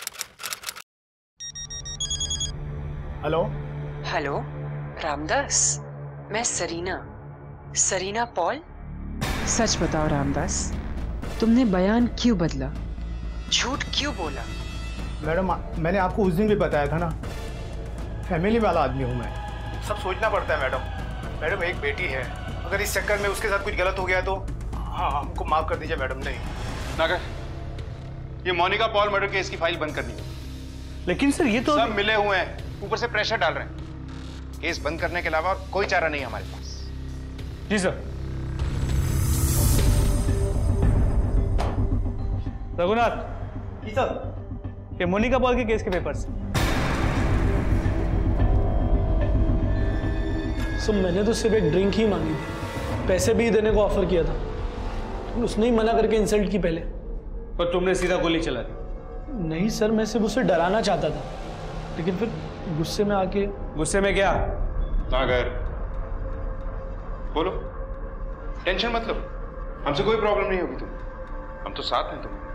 हेलो हेलो रामदास, मैं सरीना पॉल। सच बताओ रामदास, तुमने बयान क्यों बदला, झूठ क्यों बोला? मैडम मैंने आपको उस दिन भी बताया था ना, फैमिली वाला आदमी हूँ मैं। सब सोचना पड़ता है मैडम। मैडम एक बेटी है, अगर इस चक्कर में उसके साथ कुछ गलत हो गया तो हाँ हमको माफ कर दीजिए मैडम। नहीं नागर, ये मोनिका पॉल मर्डर केस की फाइल बंद करनी है। लेकिन सर ये तो सब मिले हुए हैं, ऊपर से प्रेशर डाल रहे हैं। केस बंद करने के अलावा कोई चारा नहीं हमारे पास। जी सर। रघुनाथ जी सर, ये मोनिका पॉल के केस के पेपर्स। सर मैंने तो सिर्फ एक ड्रिंक ही मांगी थी, पैसे भी देने को ऑफर किया था, तो उसने ही मना करके इंसल्ट की पहले। पर तुमने सीधा गोली चला दी? नहीं सर, मैं सिर्फ उसे डराना चाहता था, लेकिन फिर गुस्से में आके। गुस्से में क्या? नागर बोलो, टेंशन मत लो, हमसे कोई प्रॉब्लम नहीं होगी, हम तो साथ हैं तुम्हारे।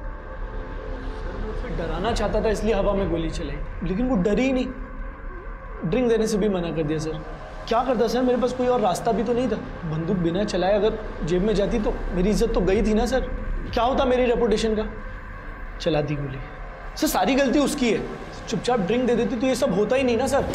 फिर डराना चाहता था इसलिए हवा में गोली चलाई, लेकिन वो डरी ही नहीं। ड्रिंक देने से भी मना कर दिया सर। क्या करता सर, मेरे पास कोई और रास्ता भी तो नहीं था। बंदूक बिना चलाए अगर जेब में जाती तो मेरी इज्जत तो गई थी ना सर। क्या होता मेरी रेपुटेशन का? चला दी गोली। सर सारी गलती उसकी है, चुपचाप ड्रिंक दे देती तो ये सब होता ही नहीं ना सर।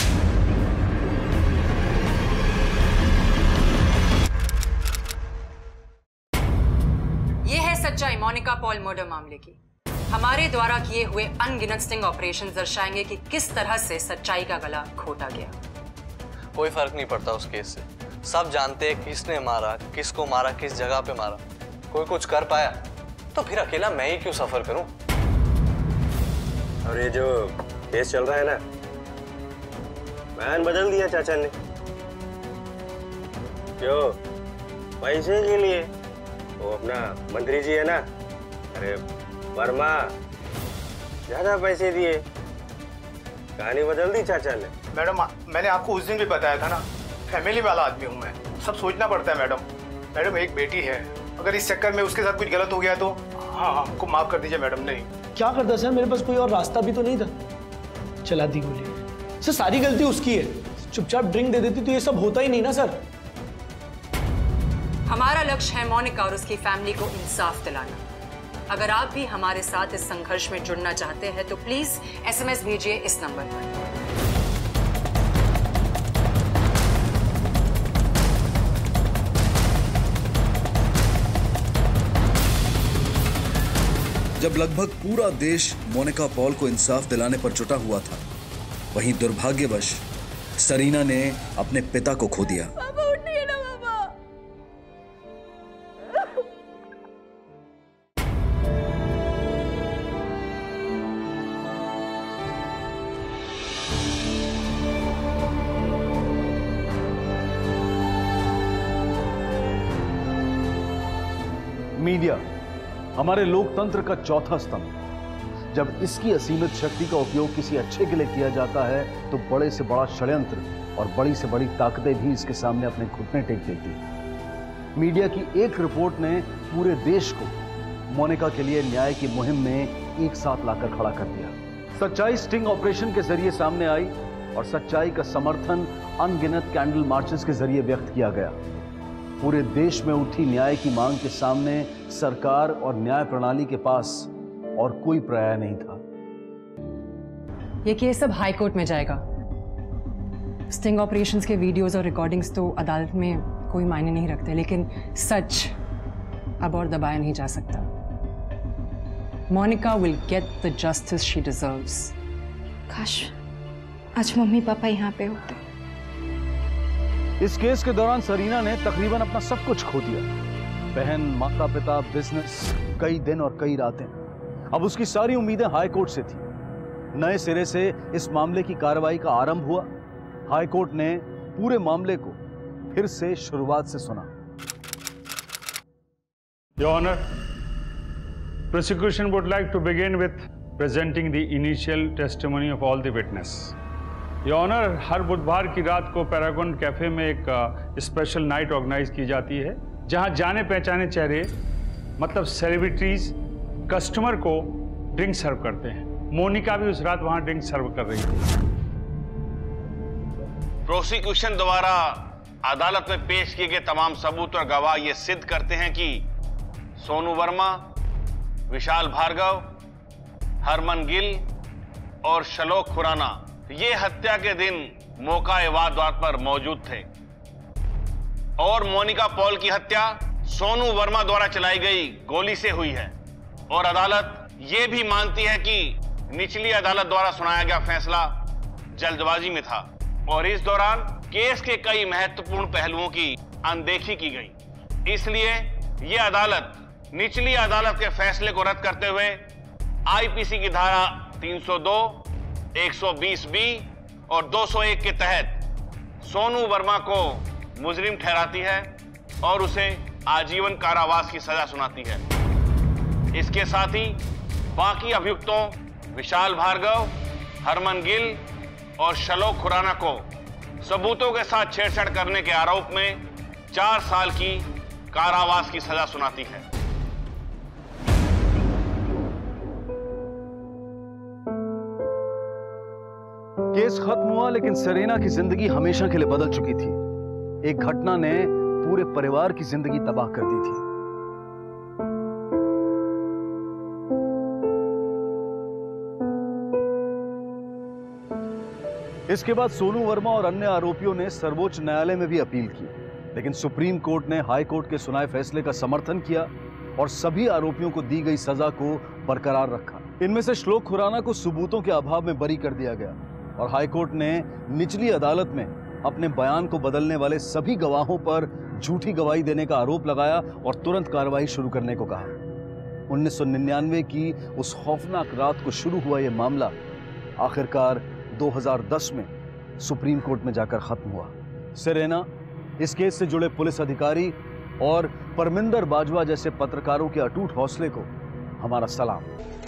ये है सच्चाई मोनिका पॉल मर्डर मामले की। हमारे द्वारा किए हुए अनगिनत स्टिंग ऑपरेशंस दर्शाएंगे कि किस तरह से सच्चाई का गला घोटा गया। कोई फर्क नहीं पड़ता उस केस से, सब जानते हैं किसने मारा, किसको मारा, किस जगह पे मारा। कोई कुछ कर पाया तो फिर अकेला मैं ही क्यों सफर करूं? और ये जो केस चल रहा है ना, बयान बदल दिया चाचा ने। क्यों? पैसे के लिए। वो अपना मंत्री जी है ना, अरे वर्मा, ज्यादा पैसे दिए, कहानी बदल दी चाचा ने। मैडम मैंने आपको उस दिन भी बताया था ना, फैमिली वाला आदमी हूँ मैं। सब सोचना पड़ता है मैडम। मैडम एक बेटी है, अगर इस चक्कर में उसके साथ कुछ गलत हो गया तो हाँ हमको माफ कर दीजिए मैडम। नहीं क्या करता सर, मेरे पास कोई और रास्ता भी तो नहीं था। चला दी गोली। सर सारी गलती उसकी है, चुपचाप ड्रिंक दे देती तो ये सब होता ही नहीं ना सर। हमारा लक्ष्य है मोनिका और उसकी फैमिली को इंसाफ दिलाना। अगर आप भी हमारे साथ इस संघर्ष में जुड़ना चाहते हैं तो प्लीज SMS भेजिए इस नंबर पर। जब लगभग पूरा देश मोनिका पॉल को इंसाफ दिलाने पर जुटा हुआ था, वहीं दुर्भाग्यवश सरीना ने अपने पिता को खो दिया। पापा उठिए ना पापा। मीडिया हमारे लोकतंत्र का चौथा स्तंभ। जब इसकी असीमित शक्ति का उपयोग किसी अच्छे के लिए किया जाता है तो बड़े से बड़ा षड्यंत्र और बड़ी से बड़ी ताकतें भी इसके सामने अपने घुटने टेक देती हैं। मीडिया की एक रिपोर्ट ने पूरे देश को मोनिका के लिए न्याय की मुहिम में एक साथ लाकर खड़ा कर दिया। सच्चाई स्टिंग ऑपरेशन के जरिए सामने आई और सच्चाई का समर्थन अनगिनत कैंडल मार्चेस के जरिए व्यक्त किया गया। पूरे देश में उठी न्याय की मांग के सामने सरकार और न्याय प्रणाली के पास और कोई पर्याय नहीं था। ये केस अब हाई कोर्ट में जाएगा। स्टिंग ऑपरेशंस के वीडियोस और रिकॉर्डिंग्स तो अदालत में कोई मायने नहीं रखते, लेकिन सच अब और दबाया नहीं जा सकता। Monica will get the justice she deserves. काश आज मम्मी पापा यहाँ पे होते। इस केस के दौरान सरीना ने तकरीबन अपना सब कुछ खो दिया। बहन, माता पिता, बिजनेस, कई दिन और कई रातें। अब उसकी सारी उम्मीदें हाई कोर्ट से थी। नए सिरे से इस मामले की कार्रवाई का आरंभ हुआ। हाई कोर्ट ने पूरे मामले को फिर से शुरुआत से सुना। Your Honor, prosecution would like to begin with presenting the initial testimony of all the witness. Your Honor, हर बुधवार की रात को पैरागॉन कैफे में एक स्पेशल नाइट ऑर्गेनाइज की जाती है, जहां जाने पहचाने चेहरे मतलब सेलिब्रिटीज कस्टमर को ड्रिंक सर्व करते हैं। मोनिका भी उस रात वहां ड्रिंक सर्व कर रही थी। प्रोसिक्यूशन द्वारा अदालत में पेश किए गए तमाम सबूत और गवाह ये सिद्ध करते हैं कि सोनू वर्मा, विशाल भार्गव, हरमन गिल और श्लोक खुराना ये हत्या के दिन मौका-ए-वार द्वार पर मौजूद थे और मोनिका पॉल की हत्या सोनू वर्मा द्वारा चलाई गई गोली से हुई है। और अदालत ये भी मानती है कि निचली अदालत द्वारा सुनाया गया फैसला जल्दबाजी में था और इस दौरान केस के कई महत्वपूर्ण पहलुओं की अनदेखी की गई। इसलिए यह अदालत निचली अदालत के फैसले को रद्द करते हुए आईपीसी की धारा 302, 120B और 201 के तहत सोनू वर्मा को मुजरिम ठहराती है और उसे आजीवन कारावास की सजा सुनाती है। इसके साथ ही बाकी अभियुक्तों विशाल भार्गव, हरमन गिल और श्लोक खुराना को सबूतों के साथ छेड़छाड़ करने के आरोप में 4 साल की कारावास की सजा सुनाती है। केस खत्म हुआ, लेकिन सरीना की जिंदगी हमेशा के लिए बदल चुकी थी। एक घटना ने पूरे परिवार की जिंदगी तबाह कर दी थी। इसके बाद सोनू वर्मा और अन्य आरोपियों ने सर्वोच्च न्यायालय में भी अपील की, लेकिन सुप्रीम कोर्ट ने हाई कोर्ट के सुनाए फैसले का समर्थन किया और सभी आरोपियों को दी गई सजा को बरकरार रखा। इनमें से श्लोक खुराना को सबूतों के अभाव में बरी कर दिया गया और हाई कोर्ट ने निचली अदालत में अपने बयान को बदलने वाले सभी गवाहों पर झूठी गवाही देने का आरोप लगाया और तुरंत कार्रवाई शुरू करने को कहा। 1999 की उस खौफनाक रात को शुरू हुआ यह मामला आखिरकार 2010 में सुप्रीम कोर्ट में जाकर खत्म हुआ। सरीना, इस केस से जुड़े पुलिस अधिकारी और परमिंदर बाजवा जैसे पत्रकारों के अटूट हौसले को हमारा सलाम।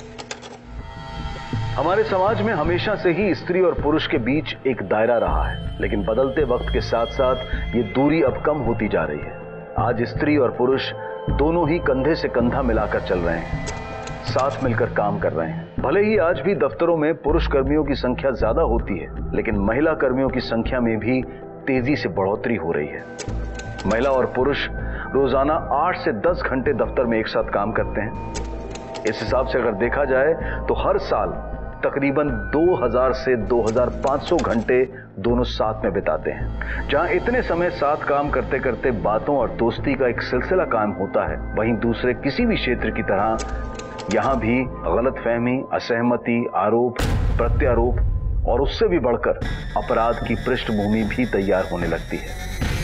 हमारे समाज में हमेशा से ही स्त्री और पुरुष के बीच एक दायरा रहा है, लेकिन बदलते वक्त के साथ साथ ये दूरी अब कम होती जा रही है। आज स्त्री और पुरुष दोनों ही कंधे से कंधा मिलाकर चल रहे हैं, साथ मिलकर काम कर रहे हैं। भले ही आज भी दफ्तरों में पुरुष कर्मियों की संख्या ज्यादा होती है, लेकिन महिला कर्मियों की संख्या में भी तेजी से बढ़ोतरी हो रही है। महिला और पुरुष रोजाना 8 से 10 घंटे दफ्तर में एक साथ काम करते हैं। इस हिसाब से अगर देखा जाए तो हर साल तकरीबन 2000 से 2500 घंटे दोनों साथ में बिताते हैं। जहां इतने समय साथ काम करते करते बातों और दोस्ती का एक सिलसिला कायम होता है, वहीं दूसरे किसी भी क्षेत्र की तरह यहां भी गलतफहमी, असहमति, आरोप, प्रत्यारोप और उससे भी बढ़कर अपराध की पृष्ठभूमि भी तैयार होने लगती है।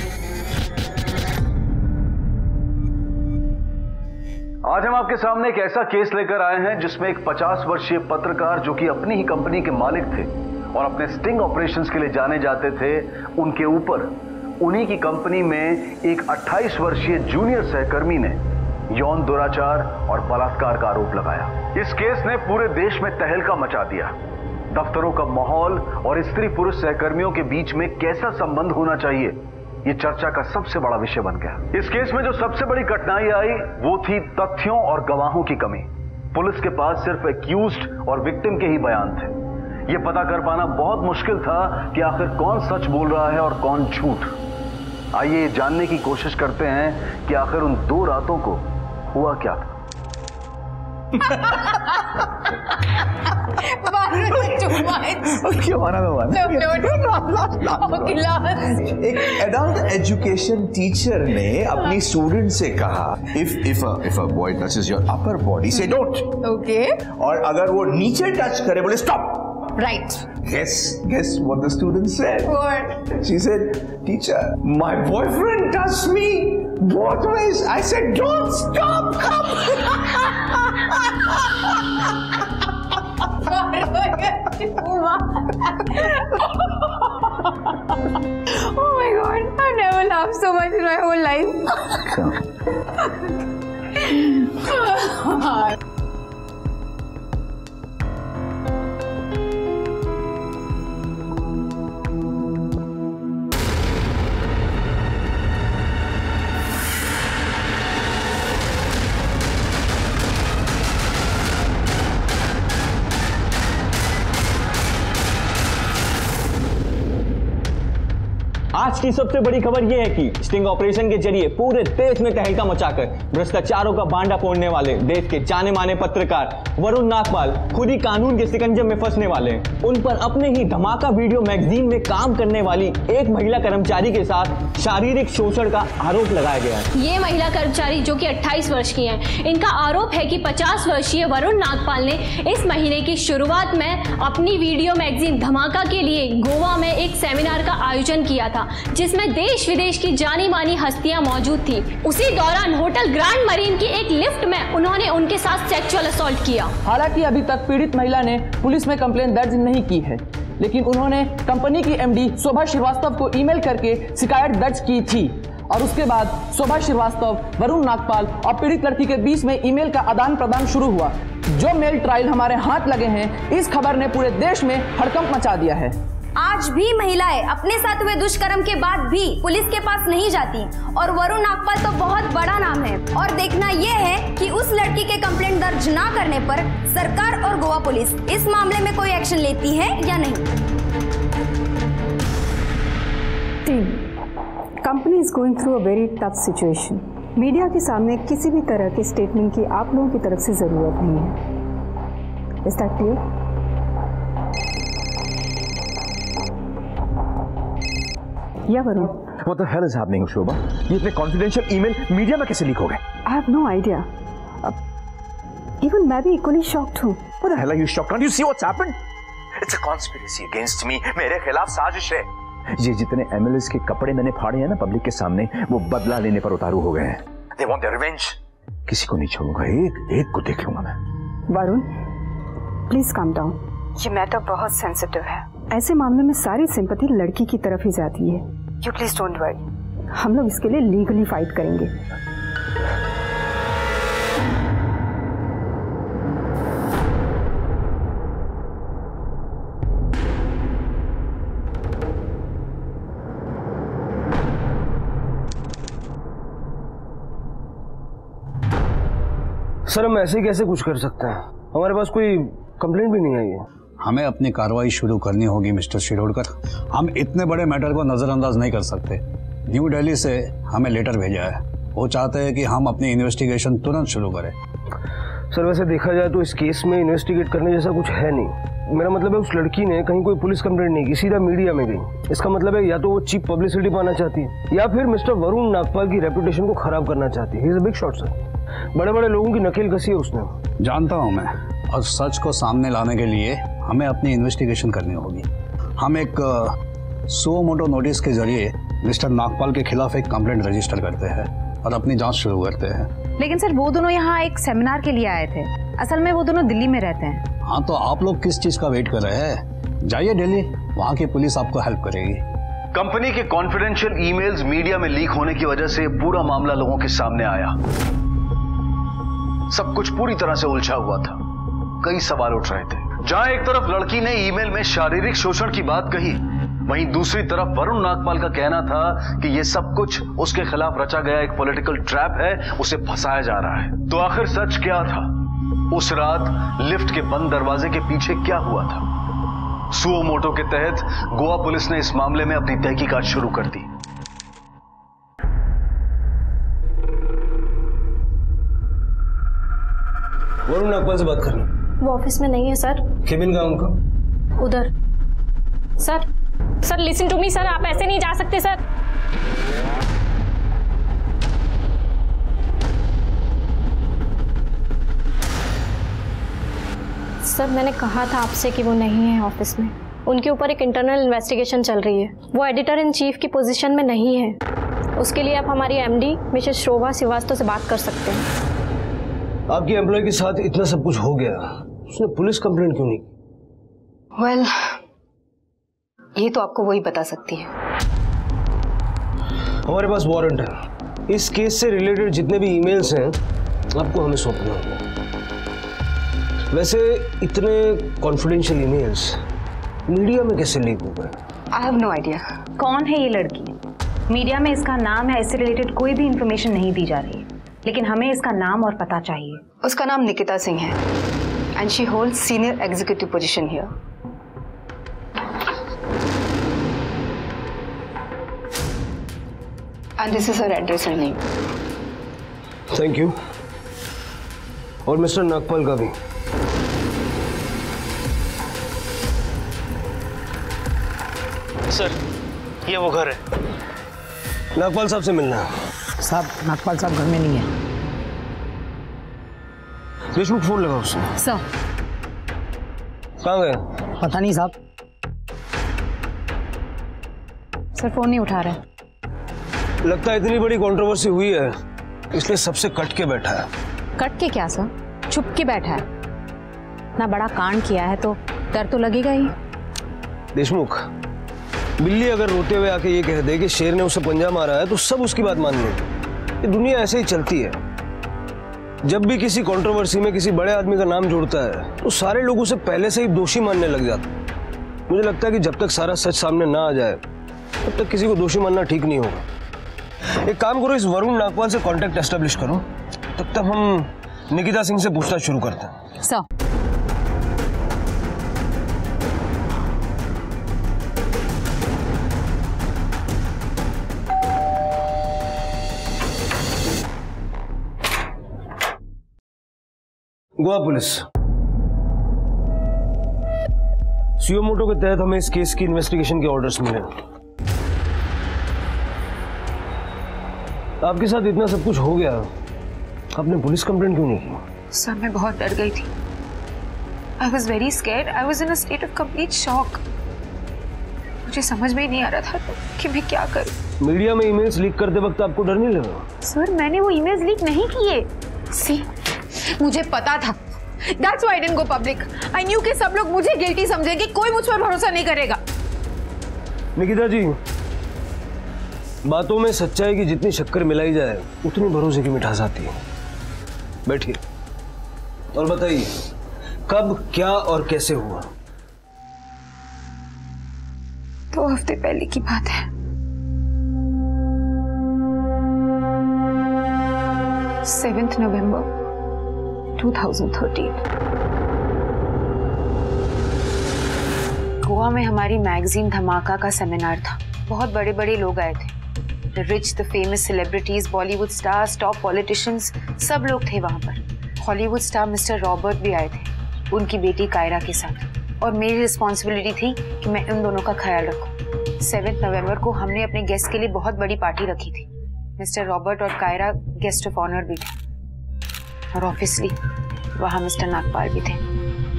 आज हम आपके सामने एक ऐसा केस लेकर आए हैं जिसमें एक 50 वर्षीय पत्रकार, जो कि अपनी ही कंपनी के मालिक थे और अपने स्टिंग ऑपरेशंस के लिए जाने जाते थे, उनके ऊपर उन्हीं की कंपनी में एक 28 वर्षीय जूनियर सहकर्मी ने यौन दुराचार और बलात्कार का आरोप लगाया। इस केस ने पूरे देश में तहलका मचा दिया। दफ्तरों का माहौल और स्त्री पुरुष सहकर्मियों के बीच में कैसा संबंध होना चाहिए, ये चर्चा का सबसे बड़ा विषय बन गया। इस केस में जो सबसे बड़ी कठिनाई आई वो थी तथ्यों और गवाहों की कमी। पुलिस के पास सिर्फ एक्यूज्ड और विक्टिम के ही बयान थे। ये पता कर पाना बहुत मुश्किल था कि आखिर कौन सच बोल रहा है और कौन झूठ। आइए जानने की कोशिश करते हैं कि आखिर उन 2 रातों को हुआ क्या था। एक एडल्ट एजुकेशन टीचर ने अपनी स्टूडेंट से कहा, if a boy touches your upper body से डोंट। ओके। और अगर वो नीचे टच करे बोले stop. Right. Guess what the student said? What? She said, "Teacher, my boyfriend touched me both ways." I said, "Don't stop, come." Oh my God! I've never laughed so much in my whole life. आज की सबसे बड़ी खबर यह है कि sting operation के जरिए पूरे देश में तहलका मचाकर भ्रष्टाचारों का बांडा फोड़ने वाले देश के जाने माने पत्रकार वरुण नागपाल खुद ही कानून के शिकंजे में फंसने वाले हैं। उन पर अपने ही धमाका वीडियो मैगजीन में काम करने वाली एक महिला कर्मचारी के साथ शारीरिक शोषण का आरोप लगाया गया है। ये महिला कर्मचारी जो कि 28 वर्ष की है, इनका आरोप है कि 50 वर्षीय वरुण नागपाल ने इस महीने की शुरुआत में अपनी वीडियो मैगजीन धमाका के लिए गोवा में एक सेमिनार का आयोजन किया था, जिसमें देश विदेश की जानी मानी हस्तियां मौजूद थी। उसी दौरान होटल ग्रैंड मरीन की एक लिफ्ट में उन्होंने उनके साथ सेक्सुअल असॉल्ट किया। हालांकि अभी तक पीड़ित महिला ने पुलिस में कंप्लेंट दर्ज नहीं की है, लेकिन उन्होंने कंपनी की एमडी शोभा श्रीवास्तव को ईमेल करके शिकायत दर्ज की थी और उसके बाद शोभा श्रीवास्तव, वरुण नागपाल और पीड़ित लड़की के बीच में ईमेल का आदान प्रदान शुरू हुआ। जो मेल ट्रायल हमारे हाथ लगे हैं, इस खबर ने पूरे देश में हड़कंप मचा दिया है। आज भी महिलाएं अपने साथ हुए दुष्कर्म के बाद भी पुलिस के पास नहीं जाती और वरुण नागपाल तो बहुत बड़ा नाम है। और देखना यह है कि उस लड़की के कंप्लेंट दर्ज ना करने पर सरकार और गोवा पुलिस इस मामले में कोई एक्शन लेती है या नहीं। Company is going through a very tough situation. Media के सामने किसी भी तरह के स्टेटमेंट की आप लोगों की तरफ से जरूरत नहीं है। Is that clear? या Varun? What the hell is happening, शोभा? ये इतने कॉन्फिडेंशियल ईमेल मीडिया में कैसे लीक हो गए? I have no idea. Even मैं भी equally shocked हूँ। What the hell are you shocked? Can't you see what's happened? It's a conspiracy against me. मेरे खिलाफ साजिश है। ये जितने MLAs के कपड़े मैंने फाड़े हैं ना पब्लिक के सामने, वो बदला लेने पर उतारू हो गए हैं। They want their revenge. किसी को नहीं छोड़ूंगा, एक को देख लूंगा मैं। Varun, please calm down. ये मैटर बहुत सेंसिटिव है। ऐसे मामले में सारी सिंपैथी लड़की की तरफ ही जाती है। यू प्लीज डोंट वरी, हम लोग इसके लिए लीगली फाइट करेंगे। सर, हम ऐसे कैसे कुछ कर सकते हैं? हमारे पास कोई कंप्लेंट भी नहीं आई है। हमें अपनी कार्रवाई शुरू करनी होगी मिस्टर शिरोडकर। हम इतने बड़े मैटर को नजरअंदाज नहीं कर सकते। न्यू दिल्ली से हमें लेटर भेजा है, वो चाहते हैं कि हम अपनी इन्वेस्टिगेशन तुरंत शुरू करें। सर वैसे देखा जाए तो इस केस में इन्वेस्टिगेट करने जैसा कुछ है नहीं। मेरा मतलब है उस लड़की ने कहीं कोई पुलिस कंप्लेंट नहीं की, सीधा मीडिया में गई। इसका मतलब है या तो वो चीप पब्लिसिटी पाना चाहती है या फिर मिस्टर वरुण नागपाल की रेपुटेशन को खराब करना चाहती है। He is a big shot sir. बड़े बड़े लोगों की नकेल कसी है उसने। जानता हूं मैं, और सच को सामने लाने के लिए हमें अपनी इन्वेस्टिगेशन करनी होगी। हम एक सुओ मोटो नोटिस के जरिए मिस्टर नागपाल के खिलाफ एक कंप्लेंट रजिस्टर करते हैं और अपनी जांच शुरू करते हैं। लेकिन सर वो दोनों यहाँ एक सेमिनार के लिए आए थे, असल में वो दोनों दिल्ली में रहते हैं। हाँ तो आप लोग किस चीज का वेट कर रहे हैं? जाइए दिल्ली, वहाँ की पुलिस आपको हेल्प करेगी। कंपनी के कॉन्फिडेंशियल ईमेल्स मीडिया में लीक होने की वजह से पूरा मामला लोगों के सामने आया। सब कुछ पूरी तरह से उलझा हुआ था। कई सवाल उठ रहे थे। जहां एक तरफ लड़की ने ईमेल में शारीरिक शोषण की बात कही, वहीं दूसरी तरफ वरुण नागपाल का कहना था कि यह सब कुछ उसके खिलाफ रचा गया एक पॉलिटिकल ट्रैप है, उसे फंसाया जा रहा है। तो आखिर सच क्या था? उस रात लिफ्ट के बंद दरवाजे के पीछे क्या हुआ था? सुओ मोटो के तहत गोवा पुलिस ने इस मामले में अपनी तहकीकात शुरू कर दी। वरुण नागपाल से बात करनी। वो ऑफिस में नहीं है सर। केबिन कहाँ उनका? उधर। Sir listen to me sir, आप ऐसे नहीं जा सकते सर। सर मैंने कहा था आपसे कि वो नहीं है ऑफिस में। उनके ऊपर एक इंटरनल इन्वेस्टिगेशन चल रही है। वो एडिटर इन चीफ की पोजीशन में नहीं है। उसके लिए आप हमारी एमडी मिसेस शोभा श्रीवास्तव से बात कर सकते हैं। आपकी एम्प्लॉय के साथ इतना सब कुछ हो गया, उसने पुलिस कंप्लेंट क्यों नहीं की? वेल, ये तो आपको वही बता सकती है। हमारे पास वारंट है। इस केस से रिलेटेड जितने भी ईमेल्स हैं आपको हमें सौंपना होगा। वैसे इतने कॉन्फिडेंशियल ईमेल्स मीडिया में कैसे लीक हो गए? I have no idea. कौन है ये लड़की? मीडिया में इसका नाम या इससे रिलेटेड कोई भी इंफॉर्मेशन नहीं दी जा रही है, लेकिन हमें इसका नाम और पता चाहिए। उसका नाम निकिता सिंह है and she holds senior executive position here. And this is her address and name. Thank you. और मिस्टर नागपाल का भी। सर ये वो घर है। नागपाल साहब से मिलना है। साहब नागपाल साहब घर में नहीं है। देशमुख फोन लगा उसने। सर कहाँ गए? पता नहीं साहब। सर फोन नहीं उठा रहे। लगता है इतनी बड़ी कंट्रोवर्सी हुई है इसलिए सबसे कट के बैठा है। कट के क्या सर, छुप के बैठा है। इतना बड़ा कांड किया है तो डर तो लगेगा ही। देशमुख, बिल्ली अगर रोते हुए आके ये कह दे कि शेर ने उसे पंजा मारा है तो सब उसकी बात मान लेंगे। ये दुनिया ऐसे ही चलती है। जब भी किसी कंट्रोवर्सी में किसी बड़े आदमी का नाम जुड़ता है तो सारे लोग उसे पहले से ही दोषी मानने लग जाते हैं। मुझे लगता है कि जब तक सारा सच सामने ना आ जाए तब तक किसी को दोषी मानना ठीक नहीं होगा। एक काम करो, इस वरुण नागपाल से कांटेक्ट एस्टेब्लिश करो, तब तक हम निकिता सिंह से पूछताछ शुरू करते हैं। Sir Goa police, suo motu के तहत हमें इस केस की इन्वेस्टिगेशन के ऑर्डर्स मिले। आपके साथ इतना सब कुछ हो गया, आपने पुलिस कंप्लेंट क्यों नहीं की? सर मैं बहुत डर गई थी। I was very scared. I was in a state of complete shock. मुझे समझ में ही नहीं आ रहा था कि मैं क्या करूं। मीडिया में ईमेल्स लीक करते वक्त आपको डर नहीं लगा? सर मैंने वो ईमेल्स लीक नहीं किए। सी, मुझे पता था। That's why I didn't go public. I knew कि सब लोग मुझे गिल्टी समझेंगे, कोई मुझ पर भरोसा नहीं करेगा। निकिता जी, बातों में सच्चाई की जितनी शक्कर मिलाई जाए उतनी भरोसे की मिठास आती है। बैठिए और बताइए कब, क्या और कैसे हुआ? 2 हफ्ते पहले की बात है। 7 नवंबर 2013। गोवा में हमारी मैगजीन धमाका का सेमिनार था। बहुत बड़े बड़े लोग आए थे। The rich, the famous celebrities, Bollywood stars, top politicians, सब लोग थे वहां पर। हॉलीवुड स्टार मिस्टर रॉबर्ट भी आए थे उनकी बेटी कायरा के साथ, और मेरी रिस्पॉन्सिबिलिटी थी कि मैं उन दोनों का ख्याल रखूं। 7 नवंबर को हमने अपने गेस्ट के लिए बहुत बड़ी पार्टी रखी थी। मिस्टर रॉबर्ट और कायरा गेस्ट ऑफ ऑनर भी थे, और ऑब्वियसली वहाँ मिस्टर नागपाल भी थे।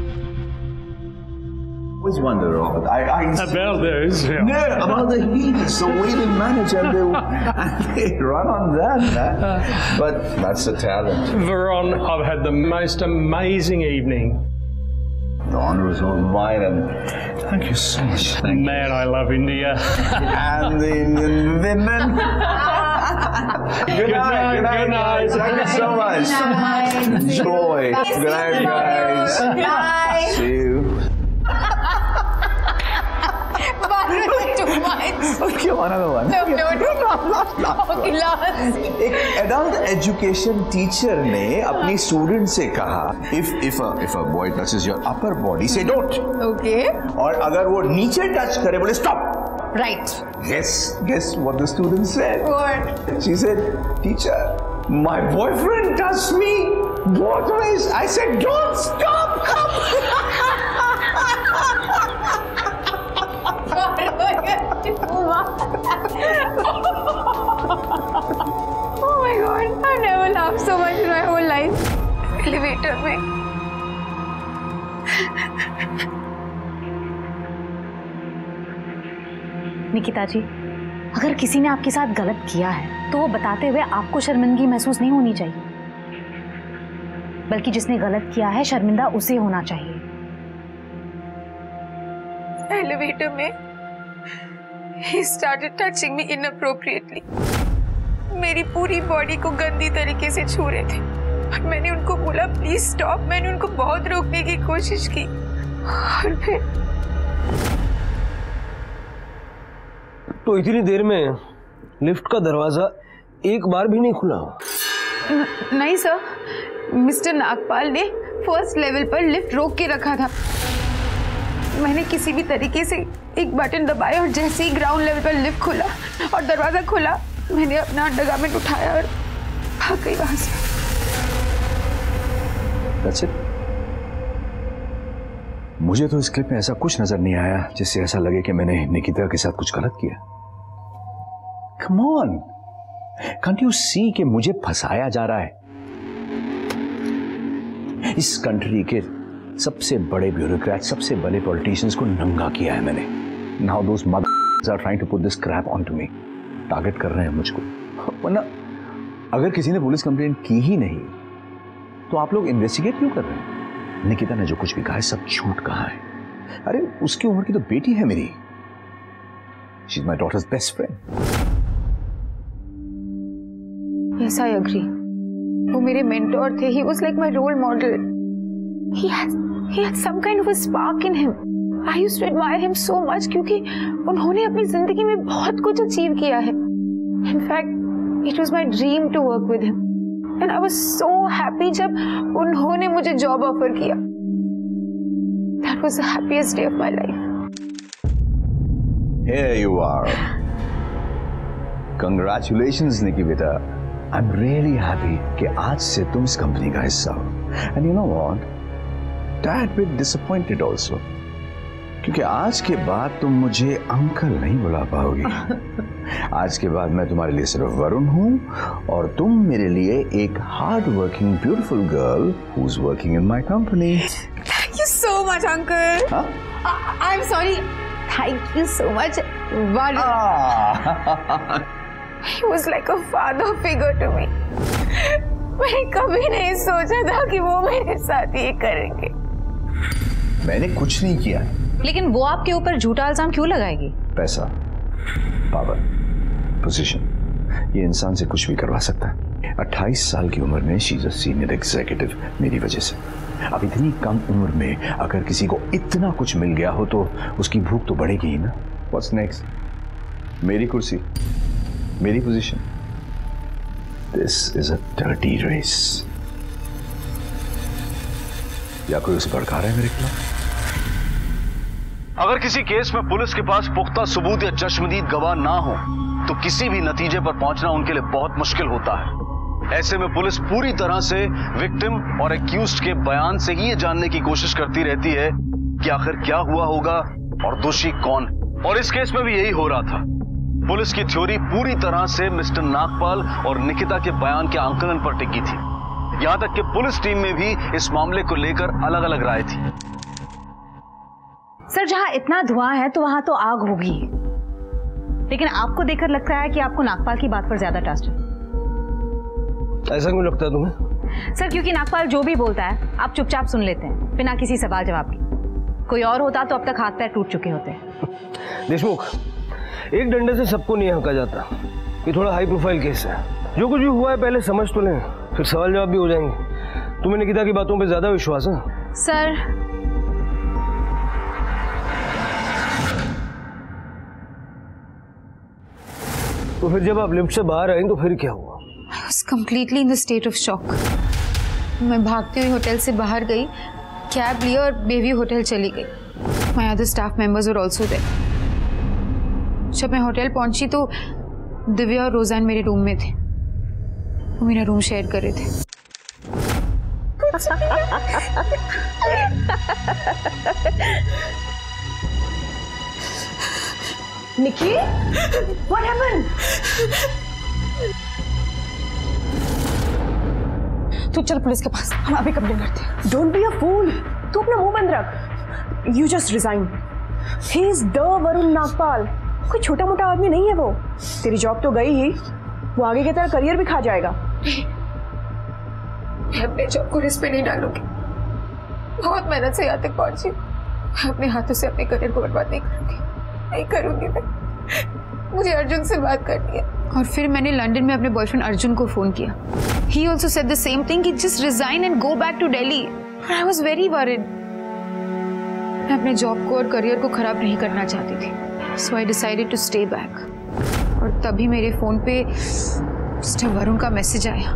always wonder about about those. Yeah. No, about the heat. So we will manage, and they run on that. But that's the talent. Veron, I've had the most amazing evening. The honor is all mine, and thank you so much. Man, I love India. And the Indian women. Good night. Good night. Thank you so much. Enjoy. Good night, guys. Bye. See you. Okay, another one. एक adult education teacher ने अपनी student से कहा if a boy touches your upper body say don't. Okay. और अगर वो नीचे touch करे बोले stop. Right. Guess what the student said? What? She said, teacher, my boyfriend touched me both ways. I said don't stop. Oh my god, I've never laughed so much in my whole life. Elevator में। निकिता जी, अगर किसी ने आपके साथ गलत किया है तो वो बताते हुए आपको शर्मिंदगी महसूस नहीं होनी चाहिए, बल्कि जिसने गलत किया है शर्मिंदा उसे होना चाहिए। एलिवेटर में he started touching me inappropriately. मेरी पूरी बॉडी को गंदी तरीके से छू रहे थे और मैंने उनको बोला प्लीज स्टॉप। मैंने उनको बहुत रोकने की कोशिश की और फिर तो इतनी देर में लिफ्ट का दरवाजा एक बार भी नहीं खुला? नहीं सर, मिस्टर नागपाल ने फर्स्ट लेवल पर लिफ्ट रोक के रखा था। मैंने किसी भी तरीके से एक बटन दबाया और जैसे ही ग्राउंड लेवल पर लिफ्ट खुला और दरवाजा खुला, मैंने अपना अंडरगारमेंट उठाया और भाग गई वहां से। That's it? मुझे तो इस क्लिप में ऐसा कुछ नजर नहीं आया जिससे ऐसा लगे कि मैंने निकिता के साथ कुछ गलत किया। Come on, can't you see कि मुझे फंसाया जा रहा है? इस कंट्री के सबसे बड़े ब्यूरोक्रेट, सबसे बड़े पॉलिटिशियंस को नंगा किया है मैंने। Now those mothers are trying to put this crap onto me. Target कर रहे हैं मुझको। वरना अगर किसी ने पुलिस कंप्लेंट की ही नहीं तो आप लोग इन्वेस्टिगेट क्यों कर रहे हैं? निकिता ने जो कुछ भी कहा है सब झूठ कहा है। अरे उसकी उम्र की तो बेटी है मेरी। She's my daughter's best friend. Yes, I agree. वो मेरे मेंटोर थे। He was like my role model. He had some kind of a spark in him. I used to admire him so much क्योंकि उन्होंने अपनी जिंदगी में बहुत कुछ अचीव किया है। In fact, it was my dream to work with him. And I was so happy जब उन्होंने मुझे जॉब ऑफर किया। That was the happiest day of my life. Here you are. Congratulations, Nikki beta. I'm really happy कि आज से तुम इस company का हिस्सा हो। And you know what? Tad bit disappointed also. क्योंकि आज के बाद तुम मुझे अंकल नहीं बुला पाओगी। आज के बाद मैं तुम्हारे लिए सिर्फ वरुण हूँ और तुम मेरे लिए एक hard working beautiful girl who is working in my company. Thank you so much, uncle. I'm sorry. Thank you so much, Varun. He was like a father figure to me. मैंने कभी नहीं सोचा था कि वो मेरे साथ ये करेंगे। मैंने कुछ नहीं किया। लेकिन वो आपके ऊपर झूठा इल्जाम क्यों लगाएगी? पैसा, पावर, पोजीशन, ये इंसान से कुछ भी करवा सकता है। 28 साल की उम्र में she is a senior executive मेरी वजह से। अब इतनी कम उम्र में अगर किसी को इतना कुछ मिल गया हो तो उसकी भूख तो बढ़ेगी ही ना। What's next? मेरी कुर्सी, मेरी position. This is a dirty race. या कोई उसे भड़का रहा है मेरे खिलाफ? अगर किसी केस में पुलिस के पास पुख्ता सबूत या चश्मदीद गवाह ना हो तो किसी भी नतीजे पर पहुंचना उनके लिए बहुत मुश्किल होता है। ऐसे में पुलिस पूरी तरह से विक्टिम और एक्यूज्ड के बयान से ही ये जानने की कोशिश करती रहती है कि आखिर क्या हुआ होगा और दोषी कौन। और इस केस में भी यही हो रहा था। पुलिस की थ्योरी पूरी तरह से मिस्टर नागपाल और निकिता के बयान के आंकलन पर टिकी थी। यहां तक कि पुलिस टीम में भी इस मामले को लेकर अलग अलग राय थी। सर, जहां इतना धुआं है तो वहां तो आग होगी, लेकिन आपको देखकर लगता है कि आपको नागपाल की बात पर ज्यादा ट्रस्ट है। ऐसा क्यों लगता है तुम्हें? सर, क्योंकि नागपाल जो भी बोलता है आप चुपचाप सुन लेते हैं बिना किसी सवाल जवाब के। कोई और होता तो अब तक हाथ पैर टूट चुके होते। देशमुख, एक डंडे से सबको नहीं हंका जाता। ये थोड़ा हाई प्रोफाइल केस है। जो कुछ भी हुआ है पहले समझ तो लें, फिर सवाल जवाब भी हो जाएंगे। तुम्हें निकिता की बातों पे ज्यादा विश्वास है? सर, तो फिर जब आप लिफ्ट से बाहर आई तो फिर क्या हुआ? I was completely in the state of shock. मैं भागते हुए होटल से बाहर गई, कैब लिया और बेबी होटल चली गई। My other staff members were also there. जब मैं होटल पहुंची तो दिव्या और रोजान मेरे रूम में थे। वो मेरा रूम शेयर कर रहे थे। निकी, what happened? तू चल पुलिस के पास, हम अभी कंप्लेन करते हैं। Don't be a fool. तू अपना मुंह बंद रख। You just resign. He is the Varun Nagpal. कोई छोटा मोटा आदमी नहीं है वो। तेरी जॉब तो गई ही, वो आगे की तरह करियर भी खा जाएगा। मैं अपने जॉब को रिस्क पे नहीं डालूंगी। बहुत मेहनत से यहाँ तक पहुंची। मैं अपने हाथों से अपने करियर को बर्बाद नहीं करूंगी। नहीं करूंगी मैं। मुझे अर्जुन से बात करनी है। और फिर मैंने लंदन में अपने बॉयफ्रेंड अर्जुन को फोन किया। He also said the same thing कि just resign and go back to Delhi. I was very worried. मैं अपने जॉब को और करियर को खराब नहीं करना चाहती थी। So I decided to stay back. और तभी मेरे फोन पे मिस्टर वरुण का मैसेज आया।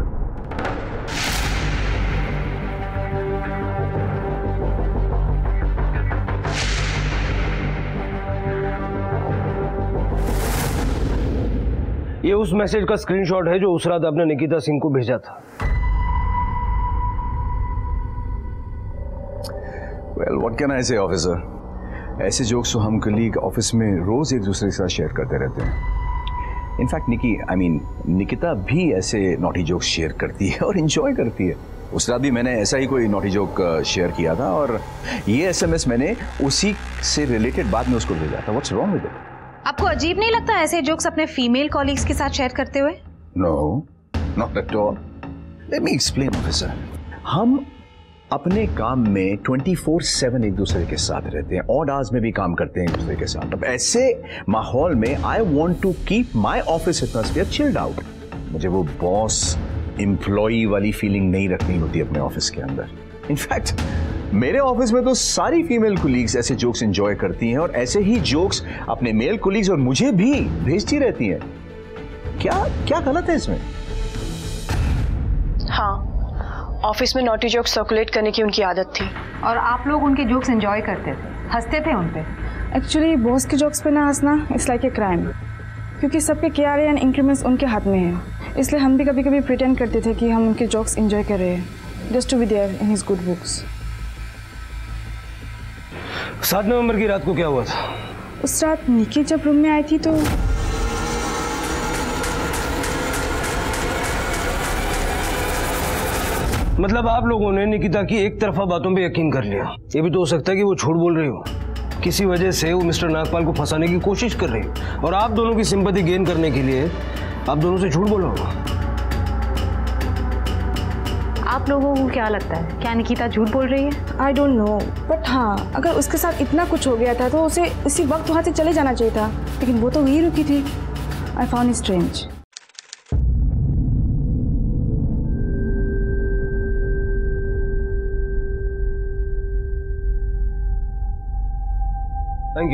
ये उस मैसेज का स्क्रीनशॉट है जो उस रात आपने निकिता सिंह को भेजा था। Well, what can I say, officer? ऐसे जोक्स तो हम कलीग ऑफिस में रोज एक दूसरे के साथ शेयर करते रहते हैं। इनफैक्ट निकिता भी ऐसे नॉटी जोक्स शेयर करती है और इंजॉय करती है। उस रात भी मैंने ऐसा ही कोई नॉटी जोक शेयर किया था और ये एसएमएस मैंने उसी से रिलेटेड बाद में उसको भेजा था। What's wrong with it? आपको अजीब नहीं लगता ऐसे जोक्स अपने फीमेल कॉलीग्स के साथ शेयर करते हुए? No, not at all. Let me explain, officer. हम अपने काम में 24/7 एक दूसरे के साथ रहते हैं, ऑड आवर्स में भी काम करते हैं एक दूसरे के साथ। अब ऐसे माहौल में I want to keep my office atmosphere chilled out. मुझे वो बॉस एम्प्लॉई वाली फीलिंग नहीं रखनी होती अपने ऑफिस के अंदर। इनफैक्ट मेरे ऑफिस में तो सारी फीमेल कोलीग्स ऐसे जोक्स एंजॉय करती हैं और ऐसे ही जोक्स अपने मेल कोलीग्स और मुझे भी भेजती रहती हैं। क्या गलत है इसमें? हाँ, ऑफिस में नॉटी जोक्स सर्कुलेट करने की उनकी आदत थी और आप लोग उनके जोक्स एंजॉय करते थे, हंसते थे उन पे। एक्चुअली बॉस के जोक्स पे ना हंसना इट्स लाइक ए क्राइम, क्योंकि सबके KRA एंड इंक्रीमेंट्स उनके हाथ में है। इसलिए हम भी कभी कभी प्रिटेंड करते थे कि हम उनके जोक्स एंजॉय कर रहे हैं, just to be there in his good books. 7 नवंबर की रात को क्या हुआ था? उस रात निकी जब रूम में आई थी तो मतलब आप लोगों ने निकिता की एक तरफा बातों पे यकीन कर लिया। ये भी तो हो सकता है कि वो झूठ बोल रही हो, किसी वजह से वो मिस्टर नागपाल को फंसाने की कोशिश कर रही है और आप दोनों की सिंपैथी गेन करने के लिए आप दोनों से झूठ बोला होगा। आप लोगों को क्या लगता है, क्या निकिता झूठ बोल रही है? आई डोंट नो, बट हाँ, अगर उसके साथ इतना कुछ हो गया था तो उसे इसी वक्त वहाँ से चले जाना चाहिए था, लेकिन वो तो वहीं रुकी थी। I found it strange. Thank you.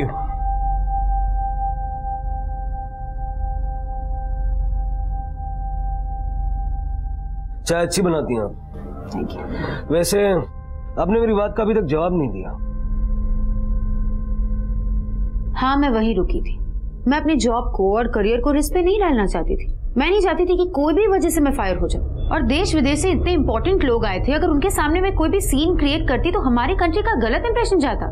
चाय अच्छी बनाती हैं आप। Thank you. वैसे आपने मेरी बात का अभी तक जवाब नहीं दिया। हाँ, मैं वहीं रुकी थी। मैं अपने जॉब को और करियर को रिस्क पे नहीं डालना चाहती थी। मैं नहीं चाहती थी कि कोई भी वजह से मैं फायर हो जाऊं। और देश विदेश से इतने इंपॉर्टेंट लोग आए थे, अगर उनके सामने मैं कोई भी सीन क्रिएट करती तो हमारी कंट्री का गलत इंप्रेशन जाता।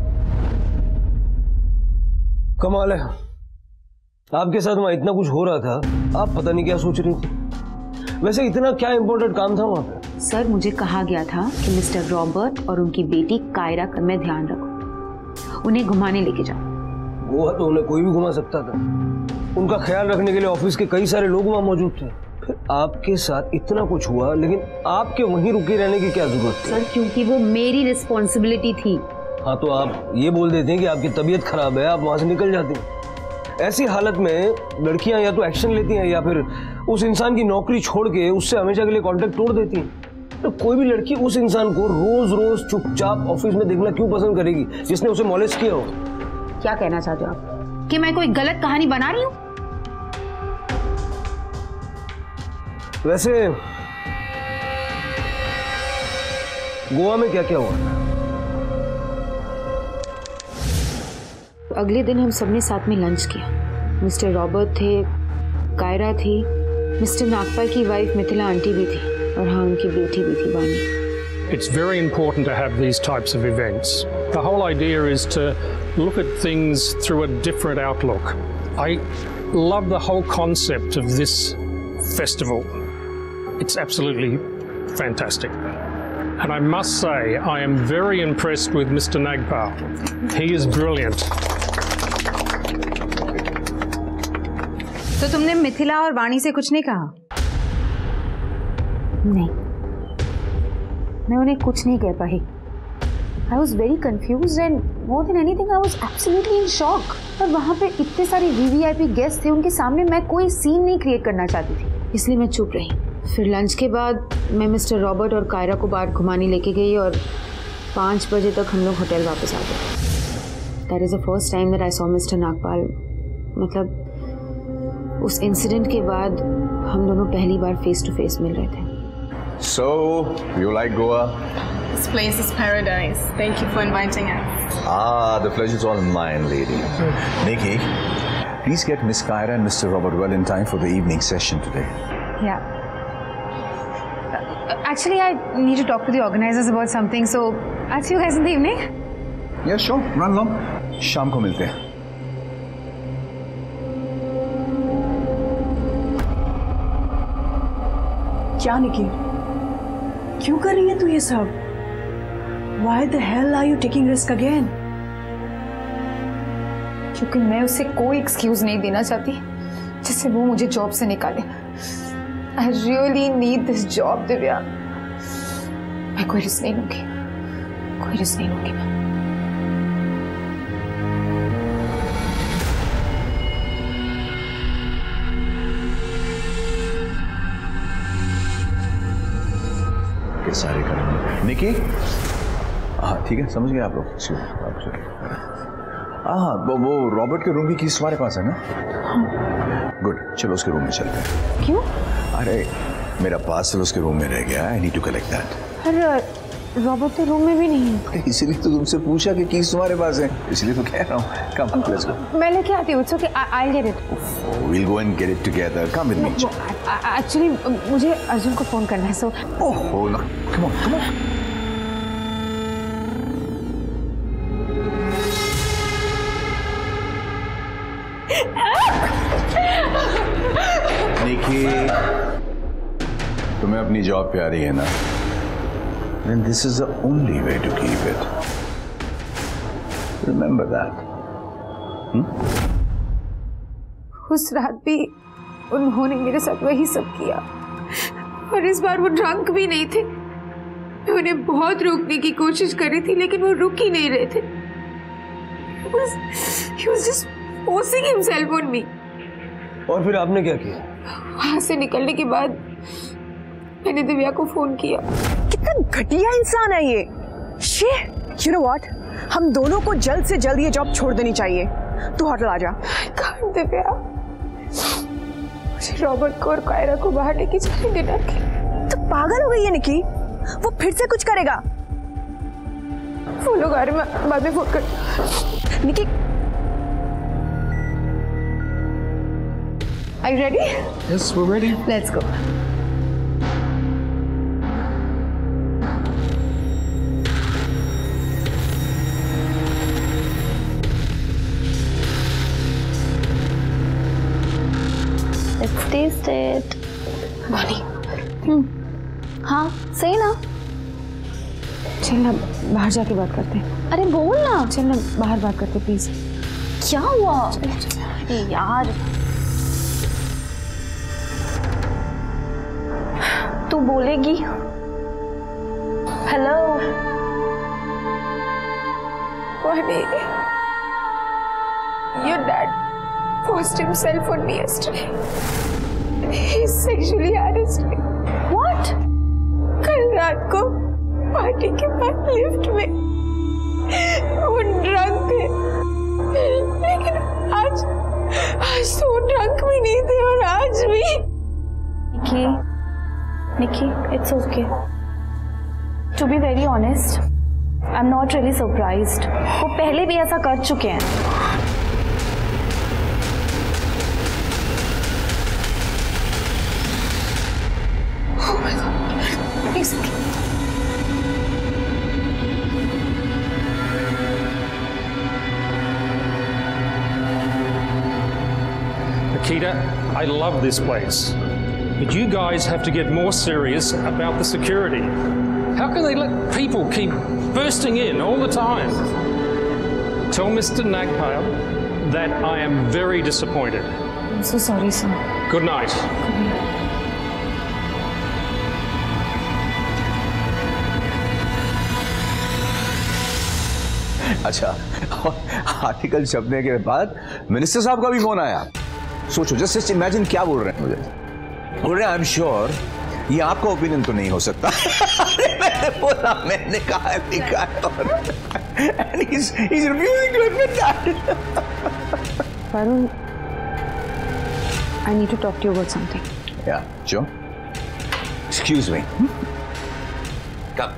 कमाल है, आपके साथ वहां इतना कुछ हो रहा था, आप पता नहीं क्या सोच रही थी। वैसे इतना क्या इंपॉर्टेंट काम था वहां पे? सर, मुझे कहा गया था कि मिस्टर रॉबर्ट और उनकी बेटी कायरा का मैं ध्यान रखूं, उन्हें घुमाने लेके जाओ। गोवा तो उन्हें कोई भी घुमा सकता था, उनका ख्याल रखने के लिए ऑफिस के कई सारे लोग वहां मौजूद थे। फिर आपके साथ इतना कुछ हुआ, लेकिन आपके वहीं रुके रहने की क्या जरूरत थी? सर, क्योंकि वो मेरी रिस्पॉन्सिबिलिटी थी। हाँ, तो आप ये बोल देते हैं कि आपकी तबीयत खराब है, आप वहां से निकल जाते हैं। ऐसी हालत में लड़कियां या तो एक्शन लेती हैं या फिर उस इंसान की नौकरी छोड़ के उससे हमेशा के लिए कांटेक्ट तोड़ देती हैं। तो कोई भी लड़की उस इंसान को रोज रोज चुपचाप ऑफिस में देखना क्यों पसंद करेगी जिसने उसे मॉलेस्ट किया हो? क्या कहना चाहते हो आप कि मैं कोई गलत कहानी बना रही हूँ? वैसे गोवा में क्या क्या हुआ? अगले दिन हम सबने साथ में लंच किया। मिस्टर रॉबर्ट थे, कायरा थी, मिस्टर नागपाल की वाइफ मिथिला आंटी भी थी, और हाँ, उनकी बेटी भी थी, बानी। It's very important to have these types of events. The whole idea is to look at things through a different outlook. I love the whole concept of this festival. It's absolutely fantastic. And I must say, I am very impressed with Mr. Nagpal. He is brilliant. तो तुमने मिथिला और वाणी से कुछ नहीं कहा? नहीं, मैं उन्हें कुछ नहीं कह पाई। I was very confused and more than anything I was absolutely in shock. और वहाँ पे इतने सारे VVIP गेस्ट थे, उनके सामने मैं कोई सीन नहीं क्रिएट करना चाहती थी, इसलिए मैं चुप रही। फिर लंच के बाद मैं मिस्टर रॉबर्ट और कायरा को बाहर घुमाने लेके गई और 5 बजे तक हम लोग होटल वापस आ गए। That is the first time that I saw Mr. Nagpal. मतलब उस इंसिडेंट के बाद हम दोनों पहली बार फेस टू फेस मिल रहे थे। So, you like Goa? This place is paradise. Thank you for inviting us. Ah, the pleasure's all mine, lady. Nikki, please get Miss Kyra and Mr. Robert well in time for the evening session today. Yeah. Actually, I need to talk to the organizers about something, so I'll see you guys in the evening. Yeah, sure. Run along. शाम को मिलते हैं। क्या निकी, क्यों कर रही है तू ये सब? Why the hell are you taking risk again? क्योंकि मैं उसे कोई एक्सक्यूज नहीं देना चाहती जिससे वो मुझे जॉब से निकाले। I really need this job, Divya. मैं कोई रिस्क नहीं लूंगी, कोई रिस्क नहीं लूंगी मैं। सारे कर निकी, हाँ ठीक है, समझ गए आप लोग। हाँ, वो रॉबर्ट के रूम की कीज तुम्हारे पास है ना? गुड, चलो उसके रूम में चलते हैं। क्यों? अरे मेरा पार्सल उसके रूम में रह गया, I need to collect that. अरे रॉबर्ट के रूम में भी नहीं है। इसीलिए तो तुमसे पूछा कि कीज तुम्हारे पास है, इसलिए तो कह रहा हूँ। Come, let's go. मैं लेके आती हूँ। It's okay, I will get it. We will go and get it together. Come with me. Actually मुझे अर्जुन को फोन करना है, so oh no, come on come on. Nikki, तुम्हें अपनी जॉब प्यारी है ना? Then this is the only way to keep it. Remember that. उस रात भी उन्होंने मेरे साथ वही सब किया, और इस बार वो ड्रंक भी नहीं थे। मैं उन्हें बहुत रोकने की कोशिश कर रही थी, लेकिन वो रुक ही नहीं रहे थे। He was just forcing himself on me. और फिर आपने क्या किया? वहां से निकलने के बाद मैंने दिव्या को फोन किया। कितना घटिया इंसान है ये। You know what? हम दोनों को जल्द से जल्द ये जॉब छोड़ देनी चाहिए। तू होटल आ जा। दिव्या, मुझे रॉबर्ट को और कायरा को बाहर लेके जाने डिनर के। तो पागल हो गई है निकी, वो फिर से कुछ करेगा। वो लोग आ रहे, मैं बाद में फोन कर। निकी, are you ready? Yes, we're ready. Let's go. taste it. मॉनी, हाँ सही ना। चल ना बाहर जाके बात करते हैं। अरे बोल ना। चल ना बाहर बात करते प्लीज। क्या हुआ? अरे यार तू बोलेगी? Hello Honey, your dad forced himself on me yesterday. He sexually harassed me. What? कल रात को पार्टी के बाद लिफ्ट में वो ड्रंक थे, लेकिन आज तो वो ड्रंक भी नहीं थे और आज भी। Nikki, it's okay. To be very honest, I'm not really surprised. वो पहले भी ऐसा कर चुके हैं। Oh my God! It's okay. Akita, I love this place. But you guys have to get more serious about the security. How can they let people keep bursting in all the time? Tell Mr. Nagpal that I am very disappointed. I'm so sorry, sir. Good night. अच्छा, article छपने के बाद minister साहब का भी phone आया। सोचो, just imagine क्या बोल रहे हैं मुझे। बोल रहे हैं, आई एम श्योर ये आपका ओपिनियन तो नहीं हो सकता। मैंने बोला, मैंने कहा लिखा है और and he's refusing to admit that. Varun, I need to talk to you about something. Yeah, sure. Excuse me. Come.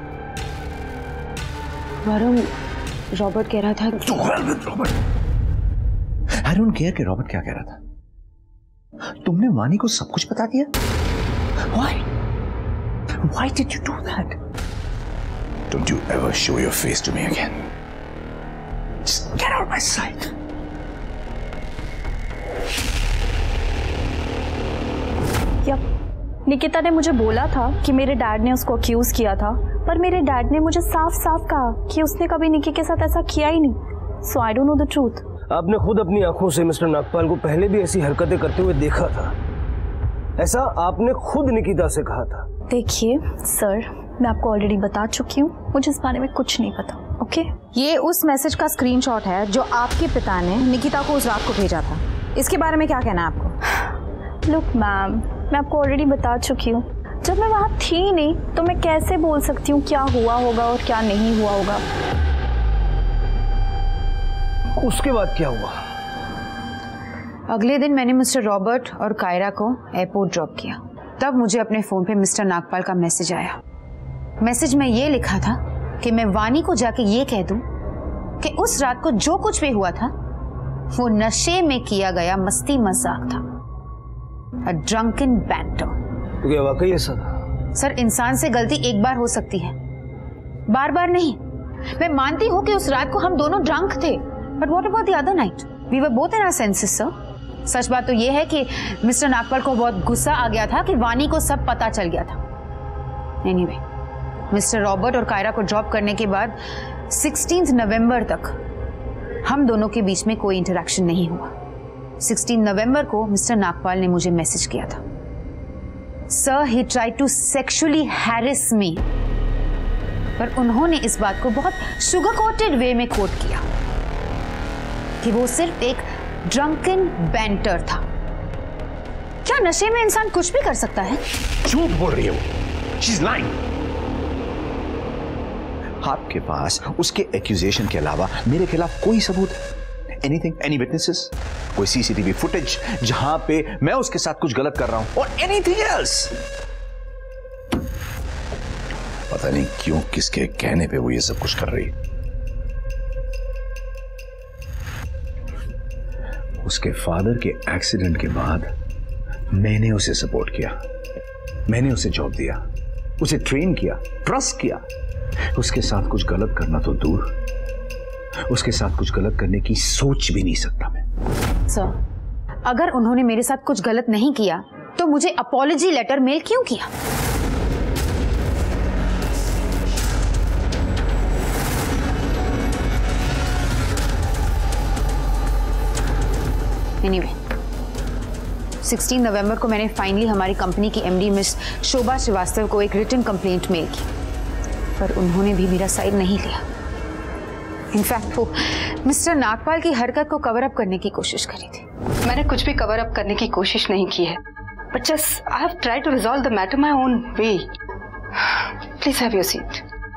Varun, Robert कह रहा था कि रॉबर्ट, I don't care कि रॉबर्ट क्या कह रहा था। तुमने वानी को सब कुछ बता दिया? Why? Why did you do that? Don't you ever show your face to me again. Just get out of my sight. Nikita ने मुझे बोला था कि मेरे डैड ने उसको अक्यूज किया था, पर मेरे डैड ने मुझे साफ साफ कहा कि उसने कभी निकी के साथ ऐसा किया ही नहीं। So I don't know the truth. आपने खुद अपनी आंखों से मिस्टर नागपाल को पहले भी ऐसी हरकतें करते हुए देखा था, ऐसा आपने खुद निकिता से कहा था। देखिए सर, मैं आपको ऑलरेडी बता चुकी हूँ, मुझे इस बारे में कुछ नहीं पता। ओके, ये उस मैसेज का स्क्रीनशॉट है जो आपके पिता ने निकिता को उस रात को भेजा था। इसके बारे में क्या कहना है आपको? लुक मैम, मैं आपको ऑलरेडी बता चुकी हूँ, जब मैं वहाँ थी नहीं तो मैं कैसे बोल सकती हूँ क्या हुआ होगा और क्या नहीं हुआ होगा। उसके बाद क्या हुआ? अगले दिन मैंने मिस्टर रॉबर्ट और कायरा को एयरपोर्ट ड्रॉप किया। तब मुझे अपने फोन पे मिस्टर नागपाल का मैसेज आया। मैसेज में ये लिखा था कि मैं वानी को जाके ये कह दूं कि उस रात को जो कुछ भी हुआ था वो नशे में किया गया मस्ती मजाक था, अ ड्रंकन बैंटर। तो क्या वाकई ऐसा था? सर, इंसान से गलती एक बार हो सकती है, बार बार नहीं। मैं मानती हूँ कि उस रात को हम दोनों ड्रंक थे, but what about the other night? We were both in our senses sir. सच बात तो ये है कि मिस्टर नागपाल को बहुत गुस्सा आ गया था कि वानी को सब पता चल गया था। एनीवे, मिस्टर रॉबर्ट और कायरा को ड्रॉप करने के बाद 16 नवंबर तक हम दोनों के बीच में कोई इंटरेक्शन नहीं हुआ। 16 नवंबर को मिस्टर नागपाल ने मुझे मैसेज किया था, sir he tried to sexually harass me, पर उन्होंने इस बात को बहुत शुगर कोटेड वे में कोट किया कि वो सिर्फ एक ड्रंकन बैंटर था। क्या नशे में इंसान कुछ भी कर सकता है? झूठ बोल रही है वो। She's lying. आपके पास उसके एक्यूजेशन के अलावा मेरे खिलाफ कोई सबूत है? Anything? Any witnesses? कोई CCTV फुटेज जहां पे मैं उसके साथ कुछ गलत कर रहा हूं? और anything else? पता नहीं क्यों किसके कहने पे वो ये सब कुछ कर रही है। उसके फादर के एक्सीडेंट के बाद मैंने उसे सपोर्ट किया, मैंने उसे जॉब दिया, उसे ट्रेन किया, ट्रस्ट किया। उसके साथ कुछ गलत करना तो दूर, उसके साथ कुछ गलत करने की सोच भी नहीं सकता मैं। सर, अगर उन्होंने मेरे साथ कुछ गलत नहीं किया तो मुझे अपॉलजी लेटर मेल क्यों किया? एनीवे, 16 नवंबर को मैंने फाइनली हमारी कंपनी की एमडी मिस शोभा श्रीवास्तव को एक रिटन कंप्लेंट मेल की, पर उन्होंने भी मेरा साइड नहीं लिया। इनफैक्ट वो मिस्टर नागपाल की हरकत को कवर अप करने की कोशिश करी थी। मैंने कुछ भी कवर अप करने की कोशिश नहीं की है, but just I have tried to resolve the matter my own way. Please have your seat.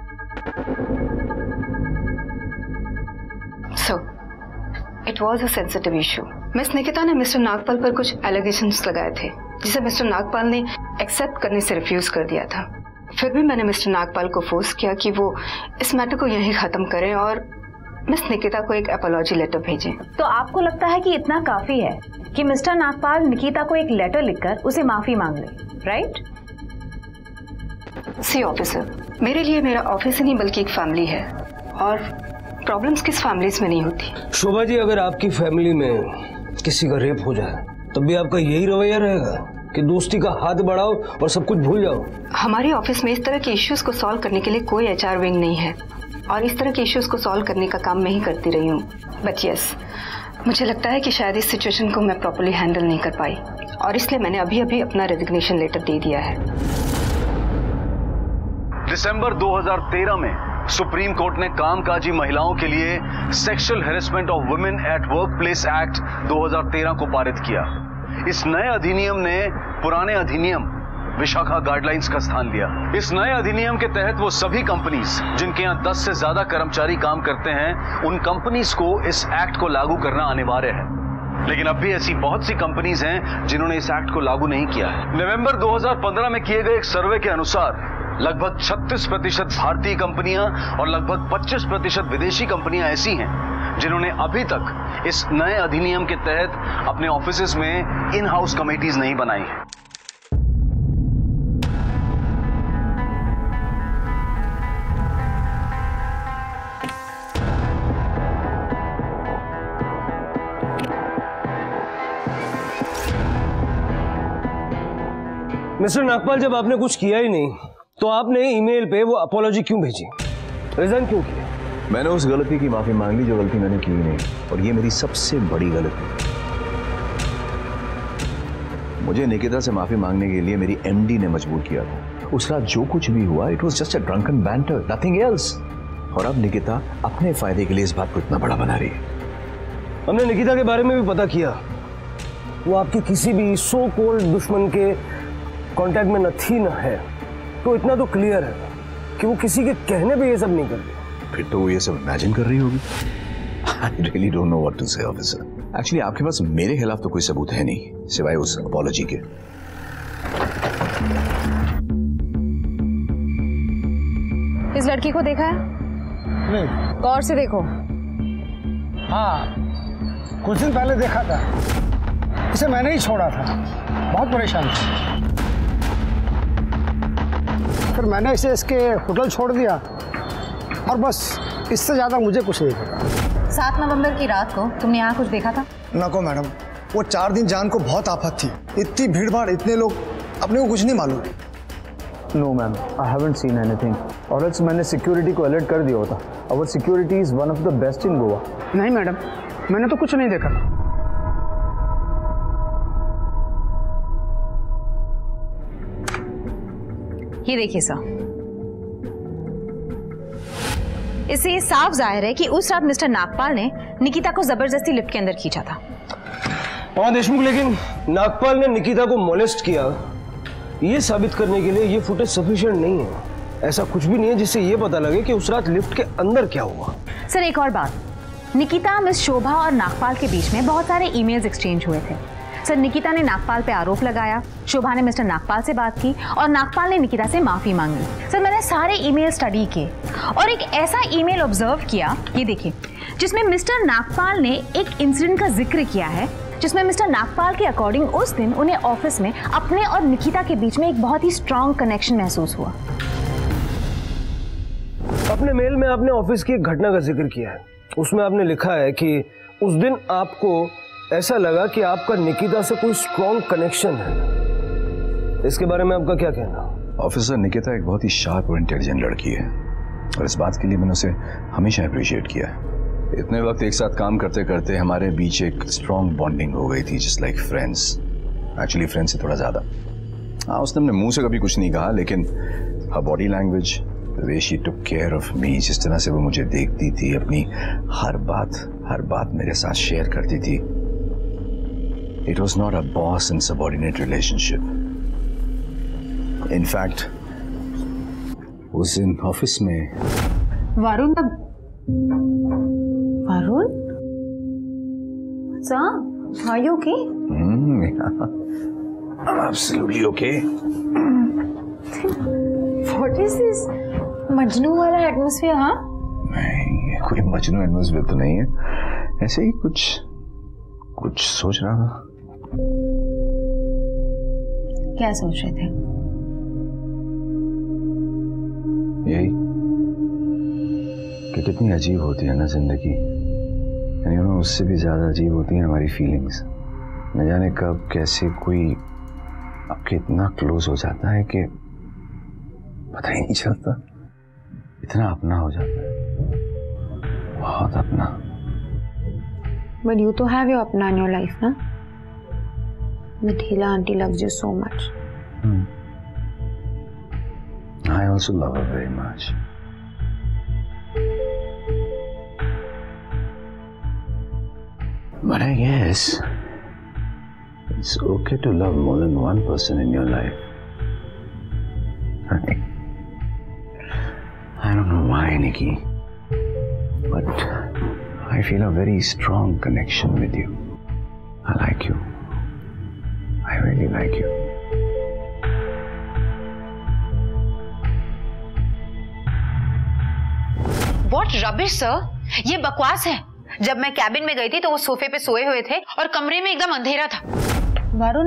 So it was a sensitive issue. Miss Nikita ने मिस्टर नागपाल पर कुछ एलिगेशंस लगाए थे जिसे मिस्टर नागपाल ने एक्सेप्ट करने से रिफ्यूज कर दिया था। फिर भी मैंने मिस्टर नागपाल को फोर्स किया कि वो इस मैटर को यहीं खत्म करें और मिस निकिता को एक अपॉलजी लेटर भेजें। तो आपको लगता है कि इतना काफी है कि मिस्टर नागपाल निकिता को एक लेटर लिखकर उसे माफी मांग ले, राइट? सी ऑफिसर, मेरे लिए मेरा ऑफिस ही नहीं बल्कि एक फैमिली है, और प्रॉब्लम्स किस फैमिलीज में नहीं होती। शोभा जी, अगर आपकी फैमिली में किसी का रेप हो जाए तब भी आपका यही रवैया रहेगा कि दोस्ती का हाथ बढ़ाओ और सब कुछ भूल जाओ? हमारे ऑफिस में इस तरह के इश्यूज को सॉल्व करने के लिए कोई एचआर विंग नहीं है, और इस तरह के इश्यूज को सॉल्व करने का काम मैं ही करती रही हूँ। बट यस, मुझे लगता है कि शायद इस सिचुएशन को मैं प्रॉपर्ली हैंडल नहीं कर पाई, और इसलिए मैंने अभी अभी अपना रेजिग्नेशन लेटर दे दिया है। दिसंबर 2013 में सुप्रीम कोर्ट ने कामकाजी महिलाओं के लिए sexual harassment of women at work place act 2013 को पारित किया। इस नए अधिनियम ने पुराने अधिनियम विशाखा गाइडलाइंस का स्थान लिया। इस नए अधिनियम के तहत वो सभी कंपनीज जिनके यहाँ 10 से ज्यादा कर्मचारी काम करते हैं, उन कंपनीज को इस एक्ट को लागू करना अनिवार्य है। लेकिन अब भी ऐसी बहुत सी कंपनीज हैं जिन्होंने इस एक्ट को लागू नहीं किया है। नवंबर 2015 में किए गए एक सर्वे के अनुसार लगभग 36% भारतीय कंपनियां और लगभग 25% विदेशी कंपनियां ऐसी हैं जिन्होंने अभी तक इस नए अधिनियम के तहत अपने ऑफिसेज में इन हाउस कमेटीज नहीं बनाई हैं। मिस्टर नागपाल, जब आपने कुछ किया ही नहीं तो आपने ईमेल पे वो अपॉलॉजी क्यों भेजी? रिजाइन क्यों किया? मैंने उस गलती की माफी मांग ली जो गलती मैंने की नहीं, और ये मेरी सबसे बड़ी गलती। मुझे निकिता से माफी मांगने के लिए मेरी एमडी ने मजबूर किया था। उस रात जो कुछ भी हुआ, it was just a drunken banter, nothing else. और अब निकिता अपने फायदे के लिए इस बात को इतना बड़ा बना रही है। हमने निकिता के बारे में भी पता किया। वो आपके किसी भी सो कॉल्ड दुश्मन के कांटेक्ट में न थी न है, तो इतना तो क्लियर है कि वो किसी के कहने पे ये सब नहीं करती। फिर तो वो ये सब इमेजिन कर रही होगी। I really don't know what to say, officer. Actually, आपके पास मेरे खिलाफ तो कोई सबूत है नहीं सिवाय उस अपॉलजी के। इस लड़की को देखा है? नहीं। गौर से देखो। हाँ, कुछ दिन पहले देखा था। इसे मैंने ही छोड़ा था, बहुत परेशान था। फिर मैंने इसे इसके होटल छोड़ दिया, और बस इससे ज्यादा मुझे कुछ नहीं पता। 7 नवंबर की रात को तुमने यहाँ कुछ देखा था? नको मैडम, वो 4 दिन जान को बहुत आफत थी। इतनी भीड़ भाड़, इतने लोग, अपने को कुछ नहीं मालूम। No ma'am, I haven't seen anything, और एल्स मैंने सिक्योरिटी को अलर्ट कर दिया होता। Our security is one of the best in Goa. नहीं मैडम, मैंने तो कुछ नहीं देखा। ये देखिए सर, इससे ये साफ जाहिर है कि उस रात मिस्टर नागपाल ने निकिता को जबरदस्ती लिफ्ट के अंदर खींचा था। देशमुख, लेकिन नागपाल ने निकिता को मोलेस्ट किया, ये साबित करने के लिए ये फुटेज सफिशिएंट नहीं है। ऐसा कुछ भी नहीं है जिससे ये पता लगे कि उस रात लिफ्ट के अंदर क्या हुआ। सर, एक और बात, निकिता, मिस शोभा और नागपाल के बीच में बहुत सारे ईमेल्स एक्सचेंज हुए थे। सर, निकिता ने नागपाल पे आरोप लगाया, शोभा ने मिस्टर नागपाल से बात की, और नागपाल ने निकिता से माफी मांगी। सर, मैंने सारे ईमेल स्टडी किए और एक ऐसा ईमेल ऑब्जर्व किया, ये देखिए, जिसमें मिस्टर नागपाल ने एक इंसिडेंट का जिक्र किया है, जिसमें मिस्टर नागपाल के अकॉर्डिंग उस दिन उन्हें ऑफिस में अपने और निकिता के बीच में एक बहुत ही स्ट्रॉन्ग कनेक्शन महसूस हुआ। अपने मेल में आपने ऑफिस की एक घटना का जिक्र किया है। उसमें आपने लिखा है कि उस दिन आपको ऐसा लगा कि आपका निकिता से कोई स्ट्रॉन्ग कनेक्शन है। इसके बारे में आपका क्या कहना? ऑफिसर, निकिता एक बहुत ही शार्प और इंटेलिजेंट लड़की है और इस बात के लिए मैंने उसे हमेशा अप्रिशिएट किया है। इतने वक्त एक साथ काम करते करते हमारे बीच एक स्ट्रॉन्ग बॉन्डिंग हो गई थी, just like friends. Actually friends से थोड़ा ज्यादा। हाँ, उसने अपने मुंह से कभी कुछ नहीं कहा, लेकिन her body language, the way she took care of me, जिस तरह से वो मुझे देखती थी, अपनी हर बात मेरे साथ शेयर करती थी। It was not a boss and subordinate relationship. In fact उस दिन ऑफिस में वरुण साहब, are you okay? I'm absolutely okay. What is this? Majnu वाला एटमॉस्फेयर? हाँ, नहीं, कोई मजनू एटमॉस्फेयर तो नहीं है, ऐसे ही कुछ सोच रहा था। क्या सोच रहे थे? यही कि कितनी अजीब होती है ना जिंदगी, उससे भी ज्यादा अजीब होती हैं हमारी फीलिंग्स। न जाने कब कैसे कोई आपके इतना क्लोज हो जाता है कि पता ही नहीं चलता, इतना अपना हो जाता है, बहुत अपना। But you to have your अपना in your life, ना? Mithila auntie loves you so much. I also love her very much. But I guess it's okay to love more than one person in your life. I don't know why, Nikki, but I feel a very strong connection with you. I like you. I really like you. What rubbish, sir? ये बकवास है। जब मैं cabin में गई थी तो वो सोफे पे सोए हुए थे और कमरे में एकदम अंधेरा था। Varun,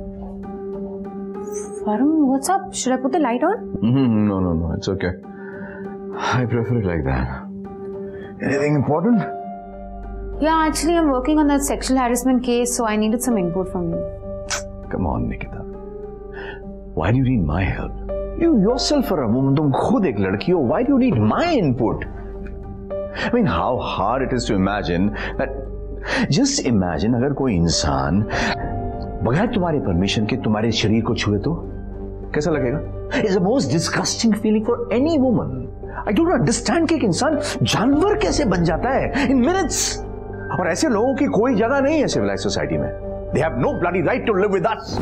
what's up? Should I put the light on? No, it's okay. I prefer it like that. Anything important? Yeah, actually I'm working on that sexual harassment case, so I needed some input from you. Come on, Nikita. Why do you need my help? You yourself are a woman. तुम खुद एक लड़की हो. Why do you need my input? I mean, how hard it is to imagine that. Just imagine अगर कोई इंसान बगैर तुम्हारे परमिशन के तुम्हारे शरीर को छुए तो कैसा लगेगा? It's the most disgusting feeling for any woman. I don't understand कि एक इंसान जानवर कैसे बन जाता है in minutes. और ऐसे लोगों की कोई जगह नहीं है civilized society में. They have no bloody right to live with us.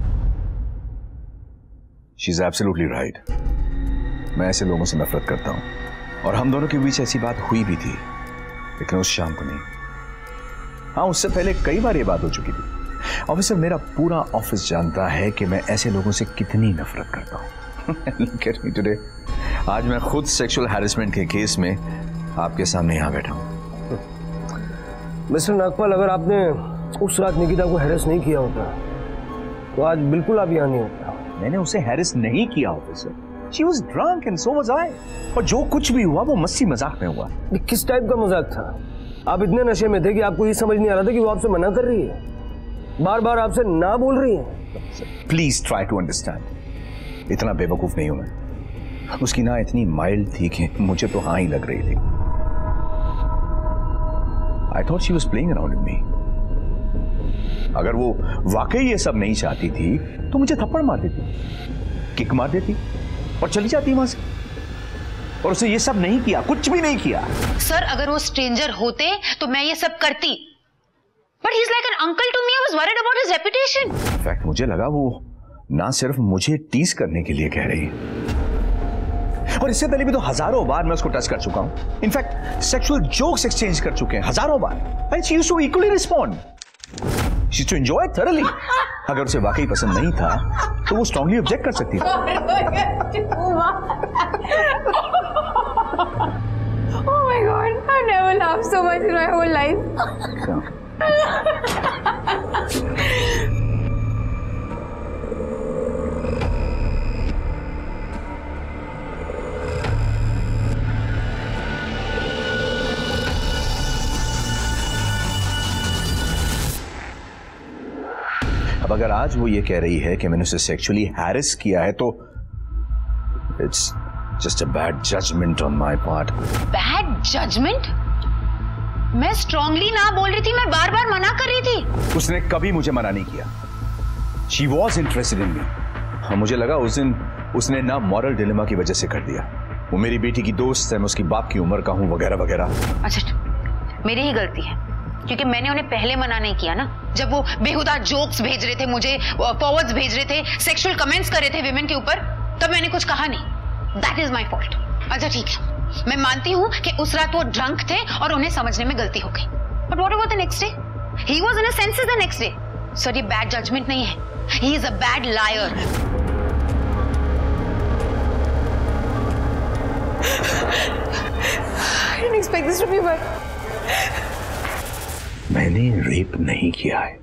She's absolutely right. मैं ऐसे लोगों से नफरत करता हूं और हम दोनों के बीच ऐसी बात हुई भी थी, लेकिन उस शाम को नहीं। हाँ, उससे पहले कई बार ये बात हो चुकी थी। ऑफिसर, मेरा पूरा ऑफिस जानता है कि मैं ऐसे लोगों से कितनी नफरत करता हूं। Look at me today. आज मैं खुद सेक्सुअल हैरेसमेंट के केस में आपके सामने यहां बैठा हूं। मिस्टर नागपाल, अगर आपने उस रात निकिता को हैरेस नहीं किया होता तो आज बिल्कुल आप यहाँ नहीं होता। मैंने उसे हैरेस नहीं किया officer. She was drunk and so was I. और जो कुछ भी हुआ वो मस्ती मजाक में हुआ। किस टाइप का मजाक था? आप इतने नशे में थे कि आपको ये समझ नहीं आ रहा था कि वो आपसे मना कर रही है, बार बार आपसे ना बोल रही है। Please try to understand. इतना बेवकूफ नहीं हूं मैं। उसकी ना इतनी माइल्ड थी कि मुझे तो हाँ ही लग रही थी। I thought she was playing around with me. अगर वो वाकई ये सब नहीं चाहती थी तो मुझे थप्पड़ मार देती, किक मार देती और चली जाती वहां से। और उसने ये सब नहीं किया, कुछ भी नहीं किया। सर, अगर वो स्ट्रेंजर होते तो मैं ये सब करती। But he's like an uncle to me. I was worried about his reputation. In fact मुझे लगा वो ना सिर्फ मुझे टीज करने के लिए कह रही है, और इससे पहले भी तो हजारों बार मैं उसको टच कर चुका हूं। इनफैक्ट सेक्सुअल जोक्स एक्सचेंज कर चुके हैं हजारों बार। And she used to equally respond. She used to enjoy it thoroughly. अगर उसे वाकई पसंद नहीं था तो वो स्ट्रांगली ऑब्जेक्ट कर सकती थी। Oh my God! I've never laughed so much in my whole life. अब अगर आज वो ये कह रही है कि मैंने उसे सेक्सुअली हैरेस किया है तो it's just a bad judgement on my part. Bad judgement? मैं स्ट्रांगली ना बोल रही थी, मैं बार बार मना कर रही थी। उसने कभी मुझे मना नहीं किया। She was interested in me. हाँ, मुझे लगा उस दिन उसने ना मॉरल डिलेमा की वजह से कर दिया। वो मेरी बेटी की दोस्त है, मैं उसकी बाप की उम्र का हूँ, वगैरह वगैरह। अच्छा, मेरी ही गलती है क्योंकि मैंने उन्हें पहले मना नहीं किया ना। जब वो बेहुदा जोक्स भेज रहे थे मुझे, फॉरवर्ड्स भेज रहे थे, सेक्सुअल कमेंट्स कर रहे थे विमेन के ऊपर, तब मैंने कुछ कहा नहीं। That is my fault. अच्छा ठीक है, मैं मानती हूँ कि उस रात वो ड्रंक थे और उन्हें समझने में गलती हो गई। But what about the next day? He was in a senses the next day. Sir, ये बैड जजमेंट नहीं है, he is a bad liar. I didn't expect this to be bad. मैंने रेप नहीं किया है।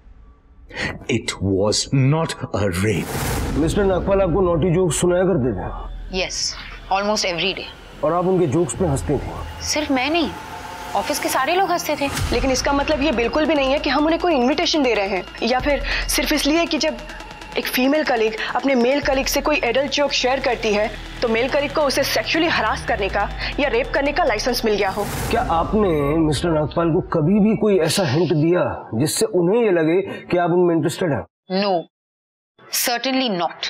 It was not a rape. Mister Nagpal आपको naughty jokes सुनाया करते थे? Yes, almost every day. और आप उनके जोक्स पे हंसते थे? सिर्फ मैं नहीं, ऑफिस के सारे लोग हंसते थे। लेकिन इसका मतलब ये बिल्कुल भी नहीं है कि हम उन्हें कोई इनविटेशन दे रहे हैं, या फिर सिर्फ इसलिए कि जब एक फीमेल कलीग अपने मेल कलीग से कोई एडल्ट जोक शेयर करती है तो मेल कलीग को उसे सेक्सुअली हरास करने का या रेप करने का लाइसेंस मिल गया हो। क्या आपने मिस्टर नागपाल को कभी भी कोई ऐसा हिंट दिया जिससे उन्हें ये लगे कि आप उनमें इंटरेस्टेड हैं? No, certainly not.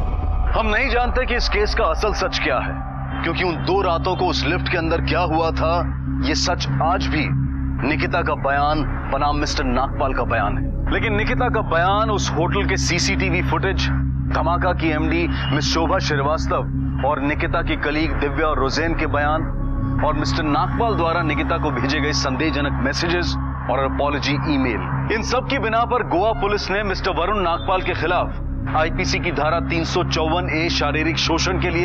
हम नहीं जानते कि इस केस का असल सच क्या है, क्योंकि उन 2 रातों को उस लिफ्ट के अंदर क्या हुआ था, ये सच आज भी निकिता का बयान बनाम मिस्टर नागपाल का बयान है। लेकिन निकिता का बयान, उस होटल के सीसीटीवी फुटेज, धमाका की एमडी मिस शोभा श्रीवास्तव और निकिता की कलीग दिव्या और रोजेन के बयान, और मिस्टर नागपाल द्वारा निकिता को भेजे गए संदेहजनक मैसेजेस और अपॉलजी ईमेल, इन सब की बिना पर गोवा पुलिस ने मिस्टर वरुण नागपाल के खिलाफ आईपीसी की धारा 354A शारीरिक शोषण के लिए,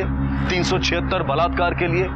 376 बलात्कार के लिए,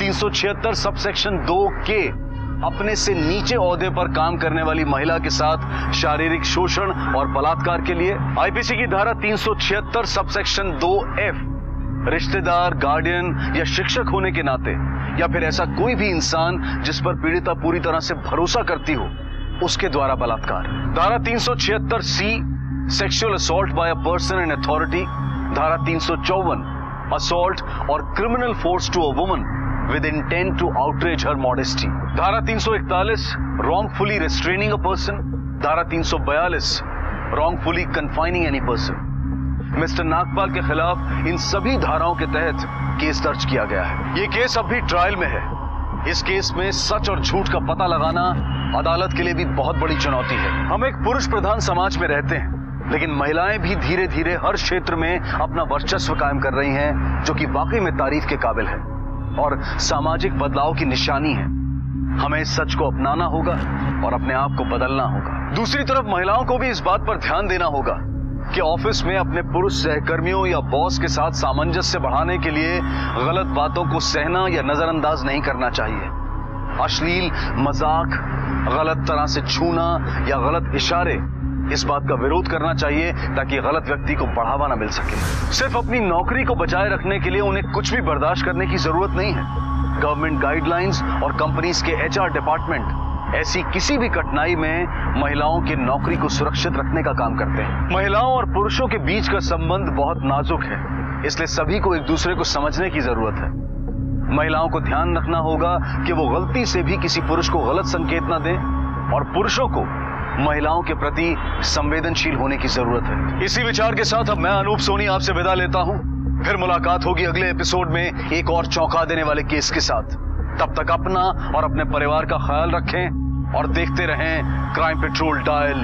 376 सबसेक्शन 2K अपने से नीचे ओहदे पर काम करने वाली महिला के साथ शारीरिक शोषण और बलात्कार के लिए, आईपीसी की धारा 376 सबसेक्शन 2F रिश्तेदार, गार्डियन या शिक्षक होने के नाते, या फिर ऐसा कोई भी इंसान जिस पर पीड़िता पूरी तरह से भरोसा करती हो, उसके द्वारा बलात्कार। धारा 376C sexual assault by a person in authority, धारा 354 असॉल्ट और criminal force to a woman with intent to outrage her modesty, धारा 341 wrongfully restraining a person, धारा 342 wrongfully confining any person। Mister Nagpal के खिलाफ इन सभी धाराओं के तहत केस दर्ज किया गया है। ये केस अभी ट्रायल में है। इस केस में सच और झूठ का पता लगाना अदालत के लिए भी बहुत बड़ी चुनौती है। हम एक पुरुष प्रधान समाज में रहते हैं, लेकिन महिलाएं भी धीरे धीरे हर क्षेत्र में अपना वर्चस्व कायम कर रही हैं, जो कि वाकई में तारीफ के काबिल है और सामाजिक बदलाव की निशानी है। हमें इस सच को अपनाना होगा और अपने आप को बदलना होगा। दूसरी तरफ महिलाओं को भी इस बात पर ध्यान देना होगा कि ऑफिस में अपने पुरुष सहकर्मियों या बॉस के साथ सामंजस्य बढ़ाने के लिए गलत बातों को सहना या नजरअंदाज नहीं करना चाहिए। अश्लील मजाक, गलत तरह से छूना या गलत इशारे, इस बात का विरोध करना चाहिए ताकि गलत व्यक्ति को बढ़ावा न मिल सके। सिर्फ अपनी नौकरी को बचाए रखने के लिए उन्हें कुछ भी बर्दाश्त करने की जरूरत नहीं है। गवर्नमेंट गाइडलाइंस और कंपनीज के HR डिपार्टमेंट ऐसी किसी भी कठिनाई में महिलाओं की नौकरी को सुरक्षित रखने का काम करते हैं। महिलाओं और पुरुषों के बीच का संबंध बहुत नाजुक है, इसलिए सभी को एक दूसरे को समझने की जरूरत है। महिलाओं को ध्यान रखना होगा कि वो गलती से भी किसी पुरुष को गलत संकेत न दें, और पुरुषों को महिलाओं के प्रति संवेदनशील होने की जरूरत है। इसी विचार के साथ अब मैं अनूप सोनी आपसे विदा लेता हूं। फिर मुलाकात होगी अगले एपिसोड में एक और चौंका देने वाले केस के साथ। तब तक अपना और अपने परिवार का ख्याल रखें और देखते रहें क्राइम पेट्रोल डायल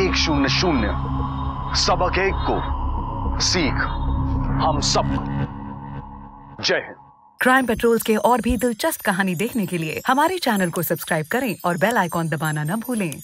100। सबक एक को सीख हम सबको। जय हिंद। क्राइम पेट्रोल के और भी दिलचस्प कहानी देखने के लिए हमारे चैनल को सब्सक्राइब करें और बेल आइकॉन दबाना न भूलें।